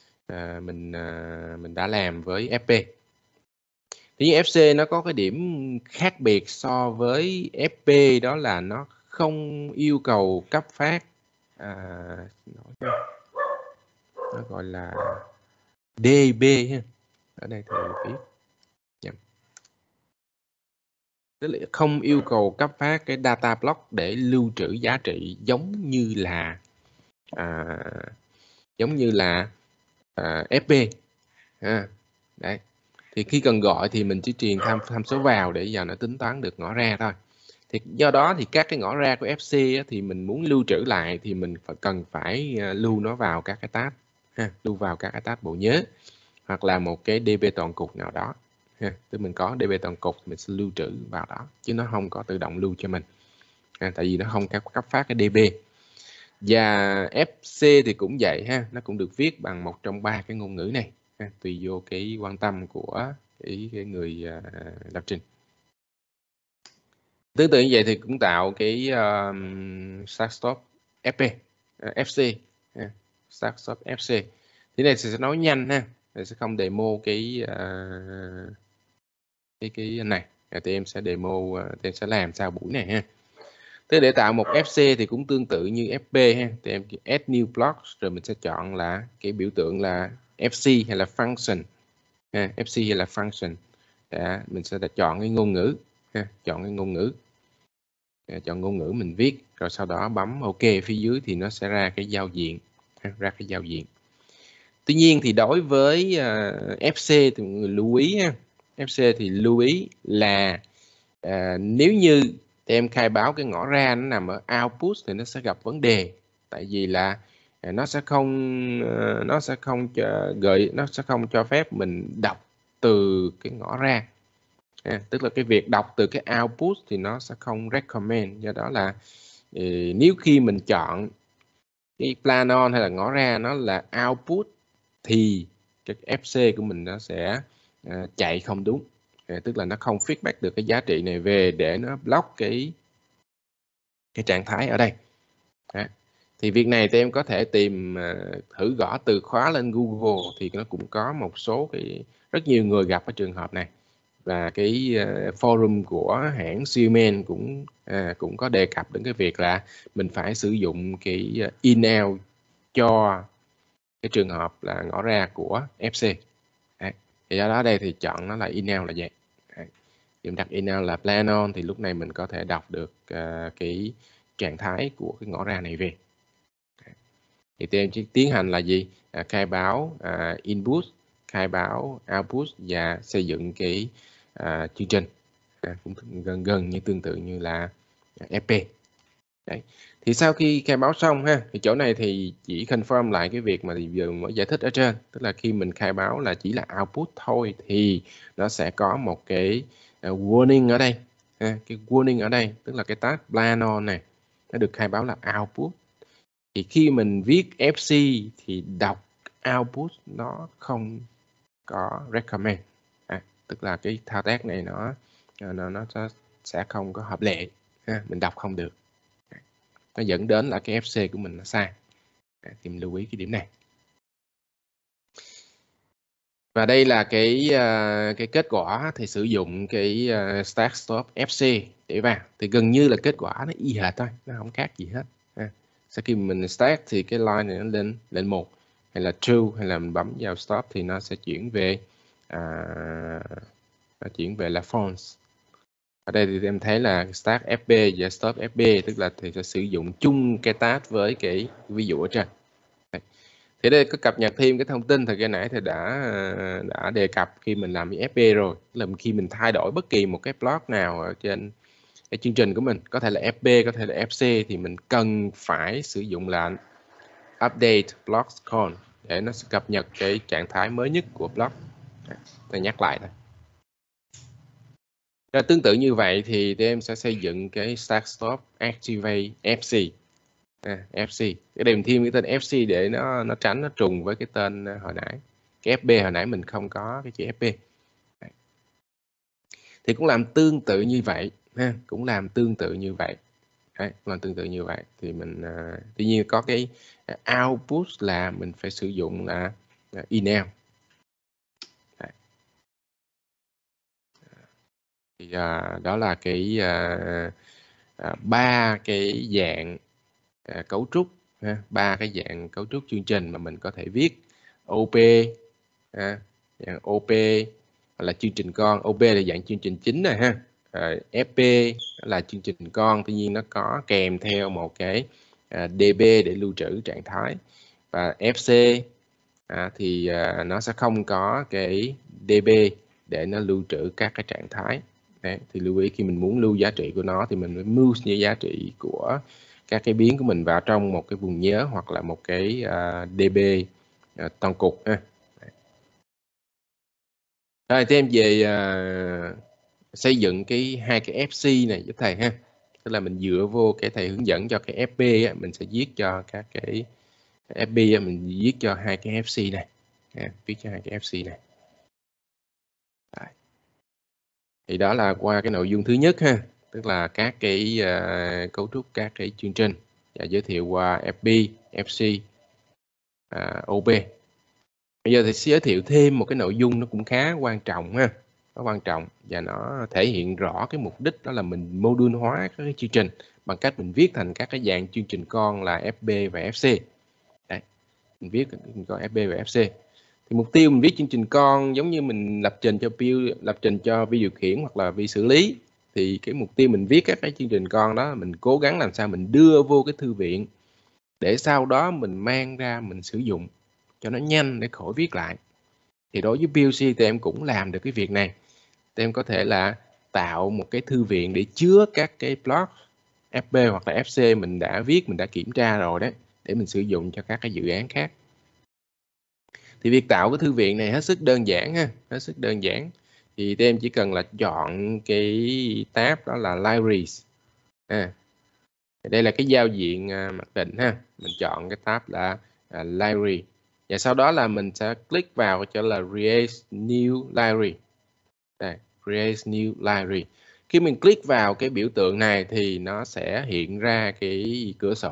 mình đã làm với FP. Thì FC nó có cái điểm khác biệt so với FP, đó là nó không yêu cầu cấp phát nó gọi là DB ha. Ở đây thì viết tức là không yêu cầu cấp phát cái data block để lưu trữ giá trị giống như là FP. Đấy. Thì khi cần gọi thì mình chỉ truyền tham số vào để vào nó tính toán được ngõ ra thôi. Thì do đó thì các cái ngõ ra của FC thì mình muốn lưu trữ lại thì mình cần phải lưu nó vào các cái tab lưu vào các cái tab bộ nhớ hoặc là một cái DB toàn cục nào đó. Tức mình có DB toàn cục mình sẽ lưu trữ vào đó, chứ nó không có tự động lưu cho mình, tại vì nó không cấp phát cái DB. Và FC thì cũng vậy ha, nó cũng được viết bằng một trong ba cái ngôn ngữ này tùy vô cái quan tâm của cái người lập trình. Tương tự như vậy thì cũng tạo cái Start Stop FP, FC, Start Stop FC. Thì này sẽ nói nhanh ha, này sẽ không demo cái này. Thì em sẽ demo, em sẽ làm sau buổi này ha. Thế để tạo một FC thì cũng tương tự như FP ha. Thì em add new block rồi mình sẽ chọn là cái biểu tượng là FC hay là function. FC hay là function. Mình sẽ chọn cái ngôn ngữ chọn cái ngôn ngữ. Chọn ngôn ngữ mình viết rồi sau đó bấm OK phía dưới thì nó sẽ ra cái giao diện Tuy nhiên thì đối với FC thì mọi người lưu ý ha. FC thì lưu ý là nếu như em khai báo cái ngõ ra nó nằm ở output thì nó sẽ gặp vấn đề, tại vì là nó sẽ không cho phép mình đọc từ cái ngõ ra. Tức là cái việc đọc từ cái output thì nó sẽ không recommend. Do đó là nếu khi mình chọn cái planon hay là ngõ ra nó là output thì cái FC của mình nó sẽ chạy không đúng. Tức là nó không feedback được cái giá trị này về để nó block cái trạng thái ở đây. Thì việc này thì em có thể tìm thử gõ từ khóa lên Google thì nó cũng có một số rất nhiều người gặp ở trường hợp này, và cái forum của hãng Siemens cũng có đề cập đến cái việc là mình phải sử dụng cái in-out cho cái trường hợp là ngõ ra của FC. Đấy. Thì do đó đây thì chọn nó là in-out là vậy. Đấy. Thì đặt in-out là plan on thì lúc này mình có thể đọc được cái trạng thái của cái ngõ ra này về. Thì tụi em chỉ tiến hành là gì? Khai báo input, khai báo output và xây dựng cái chương trình. Cũng gần như tương tự như là FP. Đấy. Thì sau khi khai báo xong ha, thì chỗ này thì chỉ confirm lại cái việc mà vừa mới giải thích ở trên, tức là khi mình khai báo là chỉ là output thôi thì nó sẽ có một cái warning ở đây. Cái warning ở đây tức là cái task plan on này nó được khai báo là output. Thì khi mình viết FC thì đọc output nó không có recommend, tức là cái thao tác này nó sẽ không có hợp lệ, mình đọc không được, nó dẫn đến là cái FC của mình nó sai. Thì mình lưu ý cái điểm này. Và đây là cái kết quả thì sử dụng cái start stop FC để vào thì gần như là kết quả nó y hệt thôi, nó không khác gì hết. Sau khi mình start thì cái line này nó lên 1 hay là true, hay là mình bấm vào stop thì nó sẽ chuyển về là false. Ở đây thì em thấy là start FB và stop FB, tức là thì sẽ sử dụng chung cái task với cái ví dụ ở trên. Thì đây có cập nhật thêm cái thông tin thời gian nãy thì đã đề cập khi mình làm với FB rồi, là khi mình thay đổi bất kỳ một cái block nào ở trên cái chương trình của mình, có thể là FB, có thể là FC, thì mình cần phải sử dụng là update block con để nó sẽ cập nhật cái trạng thái mới nhất của block. Tôi nhắc lại thôi. Rồi tương tự như vậy thì em sẽ xây dựng cái start stop activate FC. FC, cái đem thêm cái tên FC để nó tránh nó trùng với cái tên hồi nãy. Cái FB hồi nãy mình không có cái chữ FB. Thì cũng làm tương tự như vậy ha, cũng làm tương tự như vậy. Làm tương tự như vậy thì mình tuy nhiên có cái output là mình phải sử dụng là in-out. Thì đó là cái ba cái dạng cấu trúc, ba cái dạng cấu trúc chương trình mà mình có thể viết. OP, dạng OP là chương trình con. OP là dạng chương trình chính này ha. FP là chương trình con, tuy nhiên nó có kèm theo một cái DB để lưu trữ trạng thái, và FC thì nó sẽ không có cái DB để nó lưu trữ các cái trạng thái. Đấy, thì lưu ý khi mình muốn lưu giá trị của nó thì mình phải move những giá trị của các cái biến của mình vào trong một cái vùng nhớ hoặc là một cái DB toàn cục ha. Rồi thì em về xây dựng hai cái FC này giúp thầy ha. Tức là mình dựa vô cái thầy hướng dẫn cho cái FB mình sẽ viết cho các cái FB mình viết cho hai cái FC này. Viết cho hai cái FC này. Đấy. Thì đó là qua cái nội dung thứ nhất ha, tức là các cái cấu trúc các cái chương trình và giới thiệu qua FB, FC, OP. Bây giờ thì giới thiệu thêm một cái nội dung nó cũng khá quan trọng ha, nó quan trọng và nó thể hiện rõ cái mục đích, đó là mình module hóa các cái chương trình bằng cách mình viết thành các cái dạng chương trình con là FB và FC. Đấy, mình viết con FB và FC. Thì mục tiêu mình viết chương trình con giống như mình lập trình cho vi điều khiển hoặc là vi xử lý, thì cái mục tiêu mình viết các cái chương trình con đó mình cố gắng làm sao mình đưa vô cái thư viện để sau đó mình mang ra mình sử dụng cho nó nhanh để khỏi viết lại. Thì đối với PLC thì em cũng làm được cái việc này. Thì em có thể là tạo một cái thư viện để chứa các cái block FB hoặc là FC mình đã viết, mình đã kiểm tra rồi đấy, để mình sử dụng cho các cái dự án khác. Thì việc tạo cái thư viện này hết sức đơn giản ha, hết sức đơn giản. Thì em chỉ cần là chọn cái tab đó là Libraries. Đây là cái giao diện mặc định ha, mình chọn cái tab là Library. Và sau đó là mình sẽ click vào cho là Create New Library. Đây, Create New Library. Khi mình click vào cái biểu tượng này thì nó sẽ hiện ra cái cửa sổ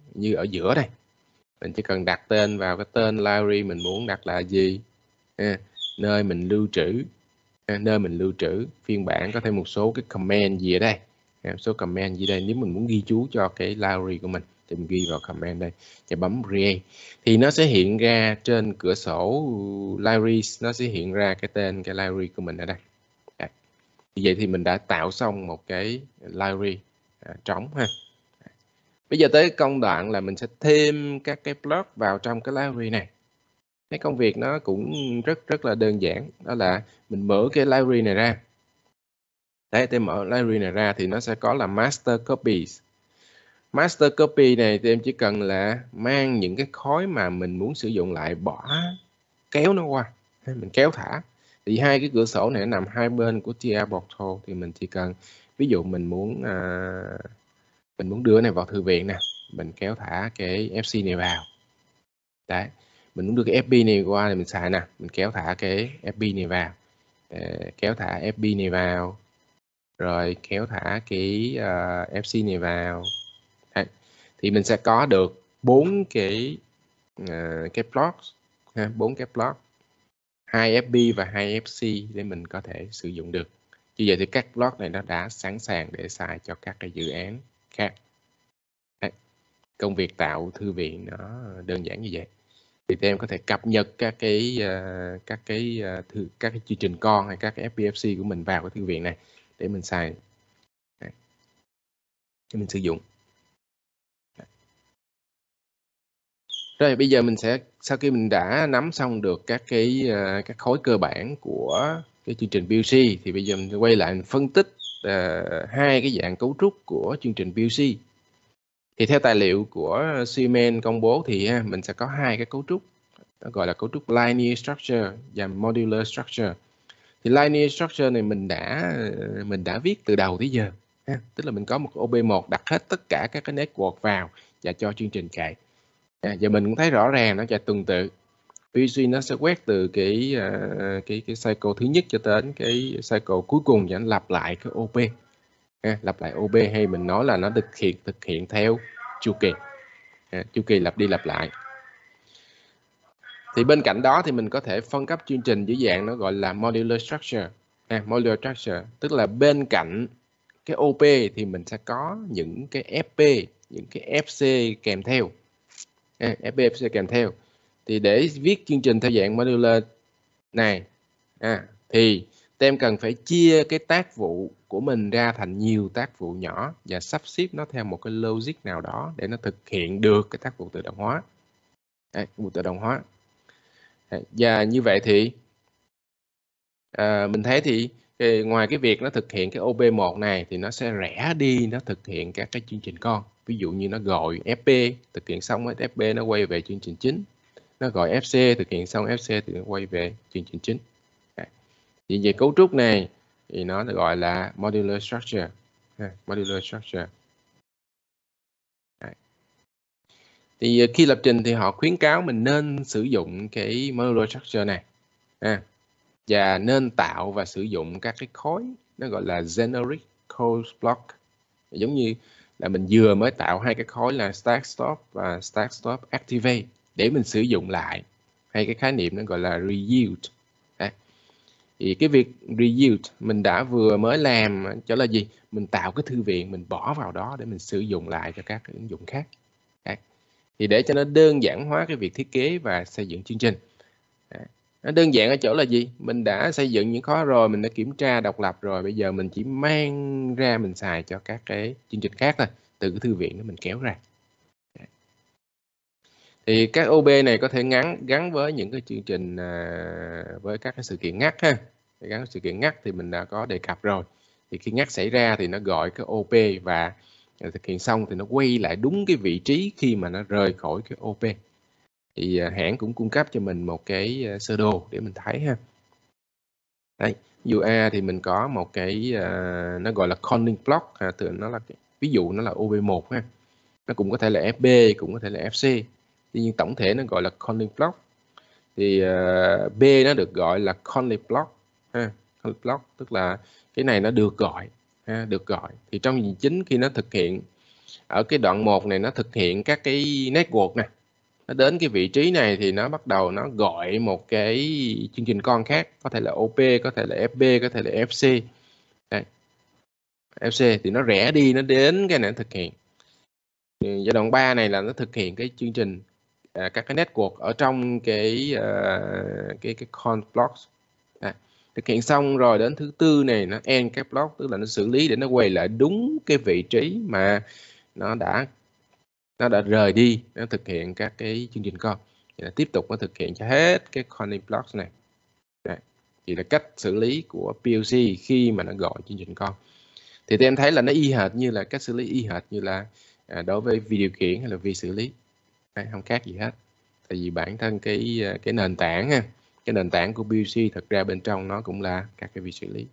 như ở giữa đây. Mình chỉ cần đặt tên vào cái tên library mình muốn đặt là gì, nơi mình lưu trữ, phiên bản, có thêm một số cái comment gì ở đây, một số comment gì đây. Nếu mình muốn ghi chú cho cái library của mình thì mình ghi vào comment đây và bấm create thì nó sẽ hiện ra trên cửa sổ libraries, nó sẽ hiện ra cái tên cái library của mình ở đây. Như vậy thì mình đã tạo xong một cái library trống ha. Bây giờ tới công đoạn là mình sẽ thêm các cái block vào trong cái library này. Cái công việc nó cũng rất là đơn giản, đó là mình mở cái library này ra. Đấy, tôi mở library này ra thì nó sẽ có là master copies. Master copy này thì em chỉ cần là mang những cái khối mà mình muốn sử dụng lại, kéo nó qua, mình kéo thả. Thì hai cái cửa sổ này nằm hai bên của TR Portal, thì mình chỉ cần, ví dụ mình muốn đưa cái này vào thư viện nè, mình kéo thả cái FC này vào. Đấy, mình muốn đưa cái FB này qua thì mình xài nè, mình kéo thả cái FB này vào, kéo thả FB này vào, rồi kéo thả cái FC này vào. Đấy, thì mình sẽ có được 4 cái block, 4 cái block, 2 FB và 2 FC để mình có thể sử dụng được. Như vậy thì các block này nó đã sẵn sàng để xài cho các cái dự án khác. Đấy, công việc tạo thư viện nó đơn giản như vậy. Thì em có thể cập nhật các cái chương trình con hay các cái FBFC của mình vào cái thư viện này để mình xài, để mình sử dụng. Rồi bây giờ mình sẽ, sau khi mình đã nắm xong được các khối cơ bản của cái chương trình PLC, thì bây giờ mình sẽ quay lại mình phân tích hai cái dạng cấu trúc của chương trình PLC. Thì theo tài liệu của Siemens công bố thì mình sẽ có hai cái cấu trúc, nó gọi là cấu trúc linear structure và modular structure. Thì linear structure này mình đã viết từ đầu tới giờ, tức là mình có một OB1 đặt hết tất cả các cái network vào và cho chương trình chạy. Giờ mình cũng thấy rõ ràng nó chạy tuần tự. PLC nó sẽ quét từ cái cycle thứ nhất cho đến cái cycle cuối cùng và nó lặp lại cái OP, lặp lại OB, hay mình nói là nó thực hiện theo chu kỳ lặp đi lặp lại. Thì bên cạnh đó thì mình có thể phân cấp chương trình dưới dạng nó gọi là modular structure. Modular structure tức là bên cạnh cái OP thì mình sẽ có những cái FP, những cái FC kèm theo. FP, FC kèm theo. Thì để viết chương trình theo dạng modular này thì em cần phải chia cái tác vụ của mình ra thành nhiều tác vụ nhỏ và sắp xếp nó theo một cái logic nào đó để nó thực hiện được cái tác vụ tự động hóa. Và như vậy thì mình thấy thì ngoài cái việc nó thực hiện cái OB1 này thì nó sẽ rẽ đi, nó thực hiện các cái chương trình con. Ví dụ như nó gọi FP, thực hiện xong cái FP nó quay về chương trình chính. Nó gọi FC, thực hiện xong FC thì nó quay về chương trình chính. Thì về cấu trúc này thì nó gọi là modular structure. Modular structure. Thì khi lập trình thì họ khuyến cáo mình nên sử dụng cái modular structure này, và nên tạo và sử dụng các cái khối nó gọi là generic code block, giống như là mình vừa mới tạo hai cái khối là start stop và start stop activate để mình sử dụng lại, hay cái khái niệm nó gọi là reuse. Thì cái việc reuse mình đã vừa mới làm cho là gì? Mình tạo cái thư viện, mình bỏ vào đó để mình sử dụng lại cho các cái ứng dụng khác. Thì để cho nó đơn giản hóa cái việc thiết kế và xây dựng chương trình. Nó đơn giản ở chỗ là gì? Mình đã xây dựng những khóa rồi, mình đã kiểm tra độc lập rồi, bây giờ mình chỉ mang ra mình xài cho các cái chương trình khác thôi, từ cái thư viện đó mình kéo ra. Thì các OB này có thể gắn với những cái chương trình với các cái sự kiện ngắt ha. Gắn với sự kiện ngắt thì mình đã có đề cập rồi. Thì khi ngắt xảy ra thì nó gọi cái OP và thực hiện xong thì nó quay lại đúng cái vị trí khi mà nó rời khỏi cái OP. Thì hãng cũng cung cấp cho mình một cái sơ đồ để mình thấy ha. Đây, dụ A thì mình có một cái nó gọi là calling block, thường nó là ví dụ nó là OB1 ha. Nó cũng có thể là FB, cũng có thể là FC. Tuy nhiên tổng thể nó gọi là calling block. Thì B nó được gọi là calling block ha. Calling block tức là cái này nó được gọi được gọi. Thì trong chương trình chính khi nó thực hiện Ở cái đoạn 1 này nó thực hiện các cái network nè. Nó đến cái vị trí này thì nó bắt đầu nó gọi một cái chương trình con khác, có thể là OP, có thể là FB, có thể là FC. Đây. FC thì nó rẽ đi, nó đến cái này nó thực hiện. Giai đoạn 3 này là nó thực hiện cái chương trình các cái network ở trong cái con blocks. Đây. Thực hiện xong rồi đến thứ tư này nó end các block, tức là nó xử lý để nó quay lại đúng cái vị trí mà nó đã rời đi, nó thực hiện các cái chương trình con. Thì nó tiếp tục nó thực hiện cho hết cái calling blocks này. Đấy. Thì là cách xử lý của PLC khi mà nó gọi chương trình con. Thì em thấy là nó y hệt như là cách xử lý y hệt như là đối với vi điều khiển hay là vi xử lý. Đấy, không khác gì hết. Tại vì bản thân cái nền tảng ha, cái nền tảng của PLC thật ra bên trong nó cũng là các cái vi xử lý.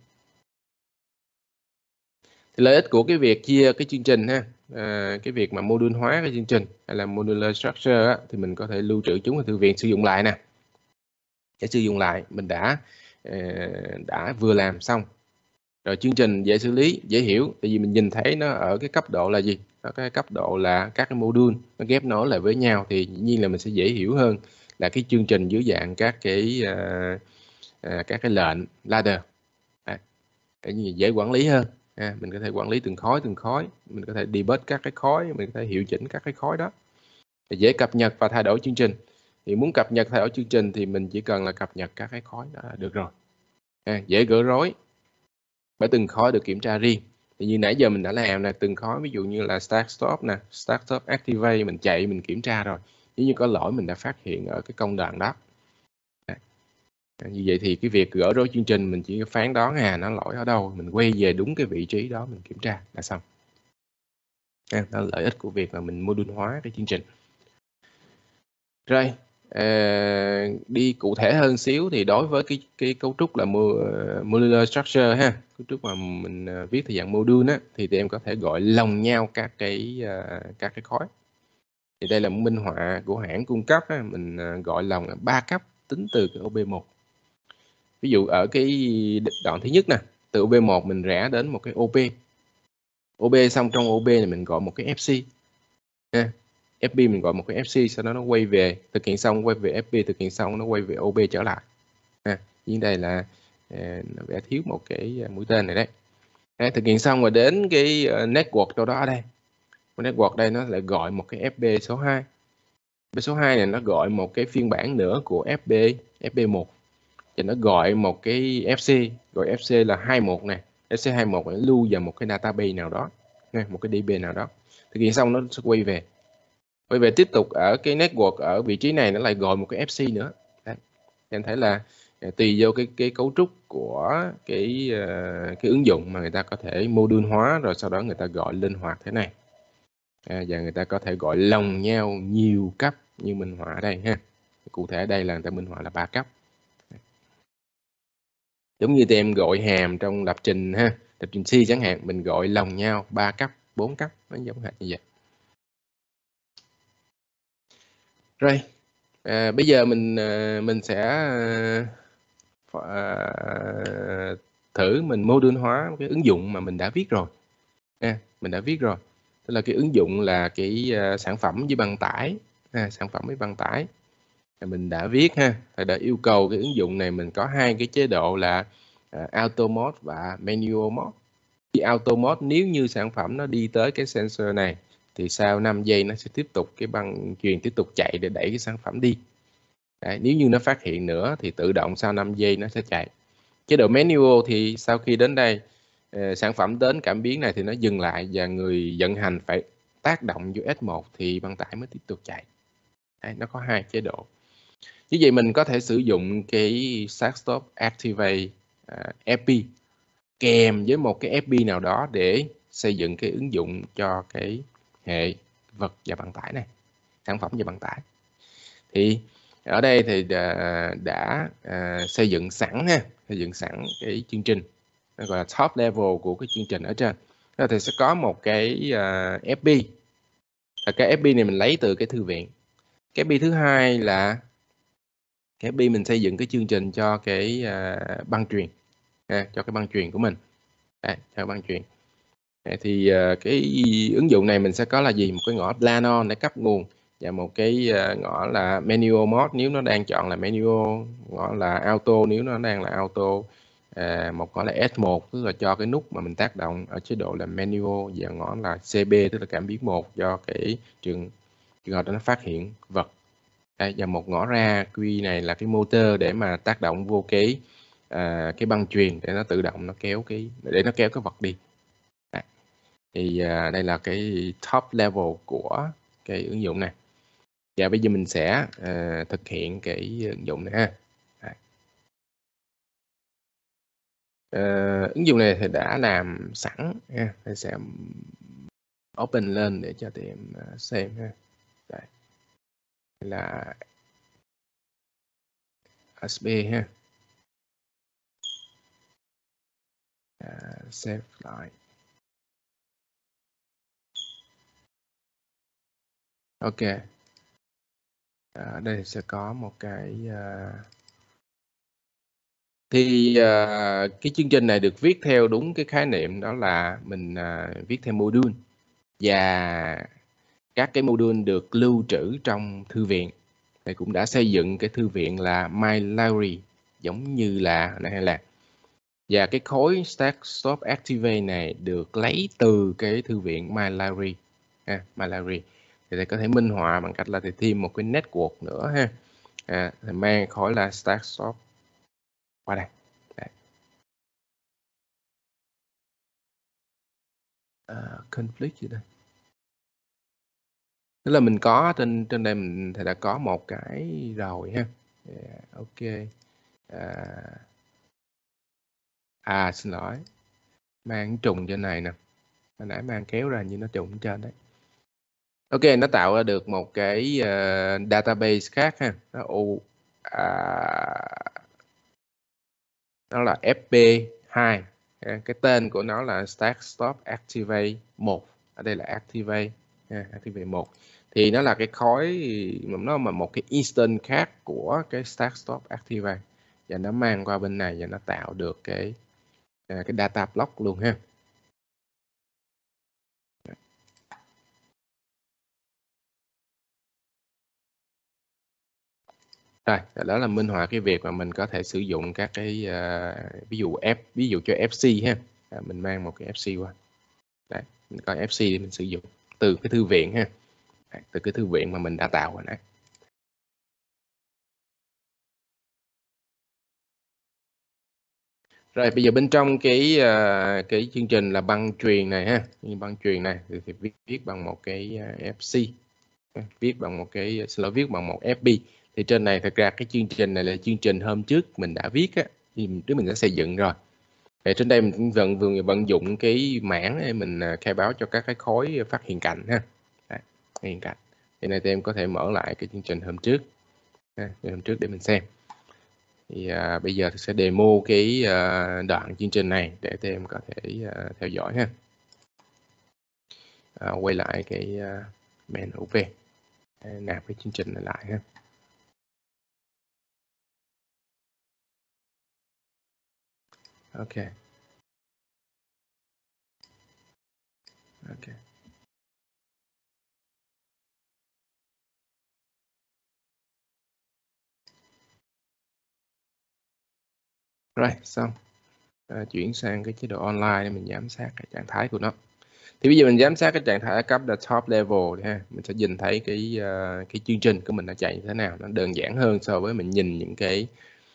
Thì lợi ích của cái việc chia cái chương trình ha, cái việc mà module hóa cái chương trình hay là modular structure á, thì mình có thể lưu trữ chúng ở thư viện sử dụng lại nè. Để sử dụng lại mình đã vừa làm xong rồi, chương trình dễ xử lý, dễ hiểu, tại vì mình nhìn thấy nó ở cái cấp độ là gì, ở cái cấp độ là các cái module nó ghép nối lại với nhau, thì dĩ nhiên là mình sẽ dễ hiểu hơn là cái chương trình dưới dạng các cái lệnh ladder. Để dễ quản lý hơn. Mình có thể quản lý từng khối, mình có thể debug các cái khối, mình có thể hiệu chỉnh các cái khối đó, để dễ cập nhật và thay đổi chương trình. Thì muốn cập nhật thay đổi chương trình thì mình chỉ cần là cập nhật các cái khối đó là được rồi. Dễ gỡ rối, bởi từng khối được kiểm tra riêng. Thì như nãy giờ mình đã làm là từng khối, ví dụ như là start stop nè, start stop activate, mình chạy mình kiểm tra rồi, nếu như có lỗi mình đã phát hiện ở cái công đoạn đó. Như vậy thì cái việc gỡ rối chương trình mình chỉ phán đoán nó lỗi ở đâu, mình quay về đúng cái vị trí đó mình kiểm tra là xong. Đó là lợi ích của việc là mình module hóa cái chương trình. Rồi đi cụ thể hơn xíu thì đối với cái cấu trúc là modular structure ha, cấu trúc mà mình viết theo dạng module á, thì em có thể gọi lồng nhau các cái khối. Thì đây là một minh họa của hãng cung cấp á, mình gọi lồng 3 cấp tính từ cái OB1. Ví dụ ở cái đoạn thứ nhất nè, từ OB1 mình rẽ đến một cái OP. OB xong trong OB này mình gọi một cái FC. FB mình gọi một cái FC, sau đó nó quay về, thực hiện xong quay về FB, thực hiện xong nó quay về OB trở lại. Dưới đây là nó vẽ thiếu một cái mũi tên này đấy. Thực hiện xong rồi đến cái network đâu đó ở đây. Network đây nó lại gọi một cái FB số 2. FB số 2 này nó gọi một cái phiên bản nữa của FB1. Thì nó gọi một cái FC, gọi FC là 21 này. FC 21 này lưu vào một cái database nào đó, một cái DB nào đó. Thực hiện xong nó sẽ quay về. Quay về tiếp tục ở cái network ở vị trí này nó lại gọi một cái FC nữa. Đấy. Em thấy là tùy vô cái cấu trúc của cái ứng dụng mà người ta có thể module hóa, rồi sau đó người ta gọi linh hoạt thế này. Và người ta có thể gọi lồng nhau nhiều cấp như minh họa ở đây ha. Cụ thể ở đây là người ta minh họa là 3 cấp. Giống như em gọi hàm trong lập trình ha, lập trình C chẳng hạn, mình gọi lồng nhau 3 cấp, 4 cấp, nó giống hệt như vậy. Rồi, bây giờ mình sẽ thử mình module hóa cái ứng dụng mà mình đã viết rồi. Mình đã viết rồi, tức là cái ứng dụng là cái sản phẩm với băng tải, sản phẩm với băng tải. Mình đã viết ha, đã yêu cầu cái ứng dụng này mình có hai cái chế độ là auto mode và manual mode. Thì auto mode nếu như sản phẩm nó đi tới cái sensor này thì sau 5 giây nó sẽ tiếp tục cái băng chuyền tiếp tục chạy để đẩy cái sản phẩm đi. Đấy, nếu như nó phát hiện nữa thì tự động sau 5 giây nó sẽ chạy. Chế độ manual thì sau khi đến đây sản phẩm đến cảm biến này thì nó dừng lại và người vận hành phải tác động vô S1 thì băng tải mới tiếp tục chạy. Đấy, nó có hai chế độ. Như vậy mình có thể sử dụng cái start stop activate FP kèm với một cái FP nào đó để xây dựng cái ứng dụng cho cái hệ vật và băng tải này, sản phẩm và băng tải. Thì ở đây thì đã xây dựng sẵn xây dựng sẵn cái chương trình, nó gọi là top level của cái chương trình ở trên. Thì sẽ có một cái FP. Cái FP này mình lấy từ cái thư viện. Cái FP thứ hai là cái FP mình xây dựng cái chương trình cho cái băng truyền, cho cái băng truyền của mình. Cho băng truyền. Thì cái ứng dụng này mình sẽ có là gì? Một cái ngõ plan on để cấp nguồn và một cái ngõ là manual mode nếu nó đang chọn là manual, ngõ là auto nếu nó đang là auto, một ngõ là S1 tức là cho cái nút mà mình tác động ở chế độ là manual, và ngõ là CB tức là cảm biến 1 do cái trường hợp đó nó phát hiện vật. Đây, và một ngõ ra Q này là cái motor để mà tác động vô cái băng chuyền để nó tự động nó kéo cái vật đi. Thì đây là cái top level của cái ứng dụng này. Và bây giờ mình sẽ thực hiện cái ứng dụng này ha. Ứng dụng này thì đã làm sẵn ha. Tôi sẽ open lên để cho tụi em xem ha. Đây là USB ha. Save lại. Ok. Ở đây sẽ có một cái cái chương trình này được viết theo đúng cái khái niệm đó là mình viết theo module, và các cái module được lưu trữ trong thư viện. Thầy cũng đã xây dựng cái thư viện là My Library giống như là này là, và cái khối Start Stop Activate này được lấy từ cái thư viện My Library My Library. Thì thầy có thể minh họa bằng cách là thầy thêm một cái network nữa ha. Thầy mang khối là Start Stop qua đây. Conflict gì đây? Tức là mình có trên đây mình thầy đã có một cái rồi ha. Ok. Xin lỗi, mang trùng trên này nè, hồi nãy mang kéo ra như nó trùng trên đấy. Ok, nó tạo ra được một cái database khác ha. Nó là FP2. Cái tên của nó là Start Stop Activate 1. Ở đây là Activate 1. Thì nó là cái khối, nó mà một cái instance khác của cái Start Stop Activate, và nó mang qua bên này và nó tạo được cái data block luôn ha. Rồi, đó là minh họa cái việc mà mình có thể sử dụng các cái ví dụ cho FC ha. Mình mang một cái FC qua. Đấy, mình có FC để mình sử dụng từ cái thư viện ha. Từ cái thư viện mà mình đã tạo rồi nãy. Rồi bây giờ bên trong cái chương trình là băng truyền này ha, băng truyền này thì viết bằng một cái FC, viết bằng một FB. Thì trên này thật ra cái chương trình này là chương trình hôm trước mình đã viết á, thì trước mình đã xây dựng rồi. Thì trên đây mình cũng vận dụng cái mảng để mình khai báo cho các cái khối phát hiện cạnh ha. Đấy, hiện cạnh. Thì này thì em có thể mở lại cái chương trình hôm trước, để mình xem. Thì bây giờ thì sẽ demo cái đoạn chương trình này để tụi em có thể theo dõi ha. Quay lại cái menu về, nạp cái chương trình này lại ha. Ok. Rồi, xong. Chuyển sang cái chế độ online để mình giám sát cái trạng thái của nó. Thì bây giờ mình giám sát cái trạng thái ở cấp là top level ha. Mình sẽ nhìn thấy cái chương trình của mình đã chạy như thế nào. Nó đơn giản hơn so với mình nhìn những cái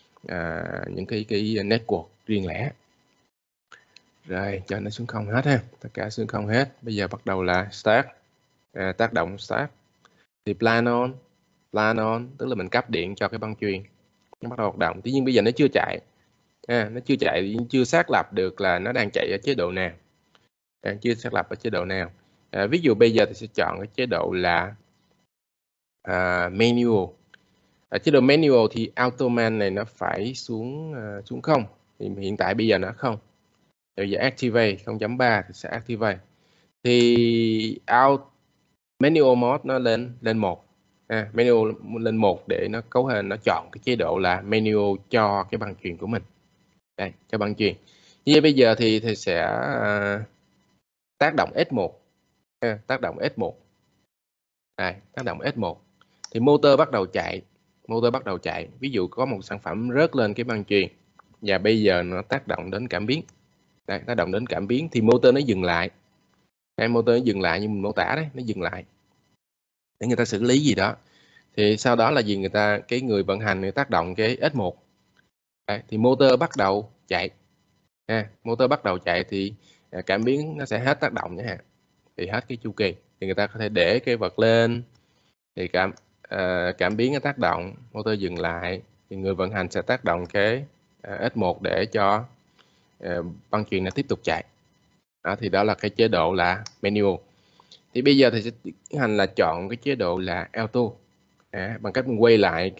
network riêng lẻ. Rồi, cho nó xuống không hết ha. Tất cả xuống không hết. Bây giờ bắt đầu là start. Tác động start. Thì plan on tức là mình cấp điện cho cái băng chuyền. Nó bắt đầu hoạt động. Tuy nhiên bây giờ nó chưa chạy. Nó chưa chạy, chưa xác lập được là nó đang chạy ở chế độ nào. Chưa xác lập ở chế độ nào. Ví dụ bây giờ thì sẽ chọn cái chế độ là manual. Ở chế độ manual thì automan này nó phải xuống không. Thì hiện tại bây giờ nó không. Bây giờ activate 0.3 thì sẽ activate. Thì manual mode nó lên 1. Manual lên 1 để nó cấu hình, nó chọn cái chế độ là manual cho cái băng chuyền của mình. Đây, cho băng chuyền. Như bây giờ thì sẽ tác động S1, tác động S1. Đây, tác động S1 thì motor bắt đầu chạy. Ví dụ có một sản phẩm rớt lên cái băng chuyền và bây giờ nó tác động đến cảm biến. Đây, tác động đến cảm biến thì motor nó dừng lại. Motor nó dừng lại như mình mô tả đấy, nó dừng lại để người ta xử lý gì đó. Thì sau đó là gì, cái người vận hành người tác động cái S1. Đấy, thì motor bắt đầu chạy. Motor bắt đầu chạy thì cảm biến nó sẽ hết tác động nhé, thì hết cái chu kỳ. Thì người ta có thể để cái vật lên thì cảm biến nó tác động, motor dừng lại thì người vận hành sẽ tác động cái S1 để cho băng chuyền nó tiếp tục chạy. Thì đó là cái chế độ là manual. Thì bây giờ thì sẽ tiến hành là chọn cái chế độ là auto bằng cách mình quay lại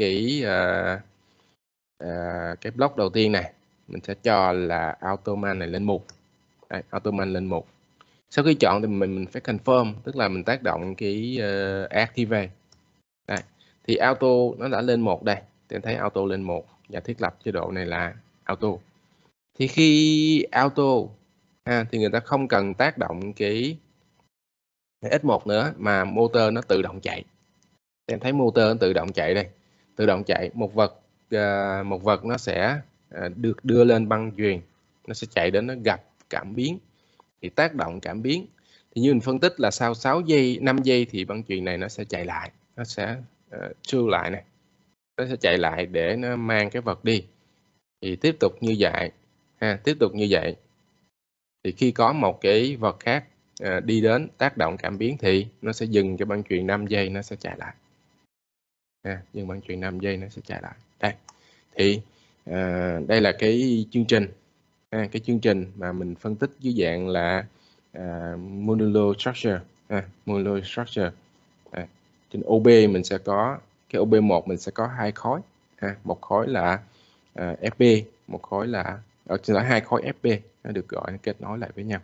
cái block đầu tiên này, mình sẽ cho là automan này lên 1. Automan lên 1. Sau khi chọn thì mình phải confirm, tức là mình tác động cái activate. Đây. Thì auto nó đã lên 1 đây, thì thấy auto lên 1 và thiết lập chế độ này là auto. Thì khi auto thì người ta không cần tác động cái S1 nữa mà motor nó tự động chạy. Em thấy motor nó tự động chạy đây, tự động chạy. Một vật nó sẽ được đưa lên băng chuyền, nó sẽ chạy đến nó gặp cảm biến thì tác động cảm biến. Thì như mình phân tích là sau 6 giây 5 giây thì băng chuyền này nó sẽ chạy lại, nó sẽ true lại này, nó sẽ chạy lại để nó mang cái vật đi. Thì tiếp tục như vậy tiếp tục như vậy. Thì khi có một cái vật khác đi đến tác động cảm biến thì nó sẽ dừng cái băng chuyền 5 giây, nó sẽ chạy lại. Dừng băng chuyền 5 giây nó sẽ chạy lại. Đây. Thì đây là cái chương trình, cái chương trình mà mình phân tích dưới dạng là modular structure. Modular structure. Trên OB mình sẽ có cái OB1 mình sẽ có 2 khối. Một khối là FB, một khối là hai khối FB nó được gọi kết nối lại với nhau.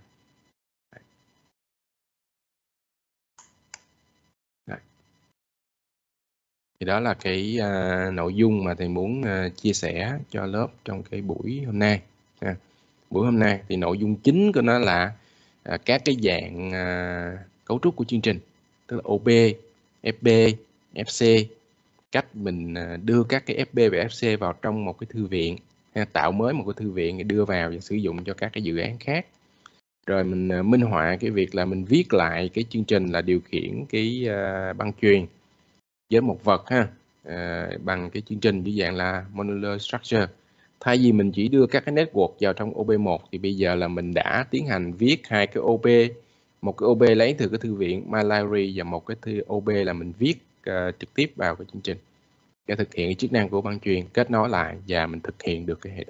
Thì đó là cái nội dung mà thầy muốn chia sẻ cho lớp trong cái buổi hôm nay. Buổi hôm nay thì nội dung chính của nó là các cái dạng cấu trúc của chương trình, tức là OB, FB, FC, cách mình đưa các cái FB và FC vào trong một cái thư viện, tạo mới một cái thư viện để đưa vào và sử dụng cho các cái dự án khác. Rồi mình minh họa cái việc là mình viết lại cái chương trình là điều khiển cái băng chuyền với một vật bằng cái chương trình dưới dạng là modular structure. Thay vì mình chỉ đưa các cái network vào trong OB1 thì bây giờ là mình đã tiến hành viết hai cái OB, một cái OB lấy từ cái thư viện MyLibrary và một cái thư OB là mình viết trực tiếp vào cái chương trình để thực hiện cái chức năng của băng chuyền, kết nối lại và mình thực hiện được cái hệ thống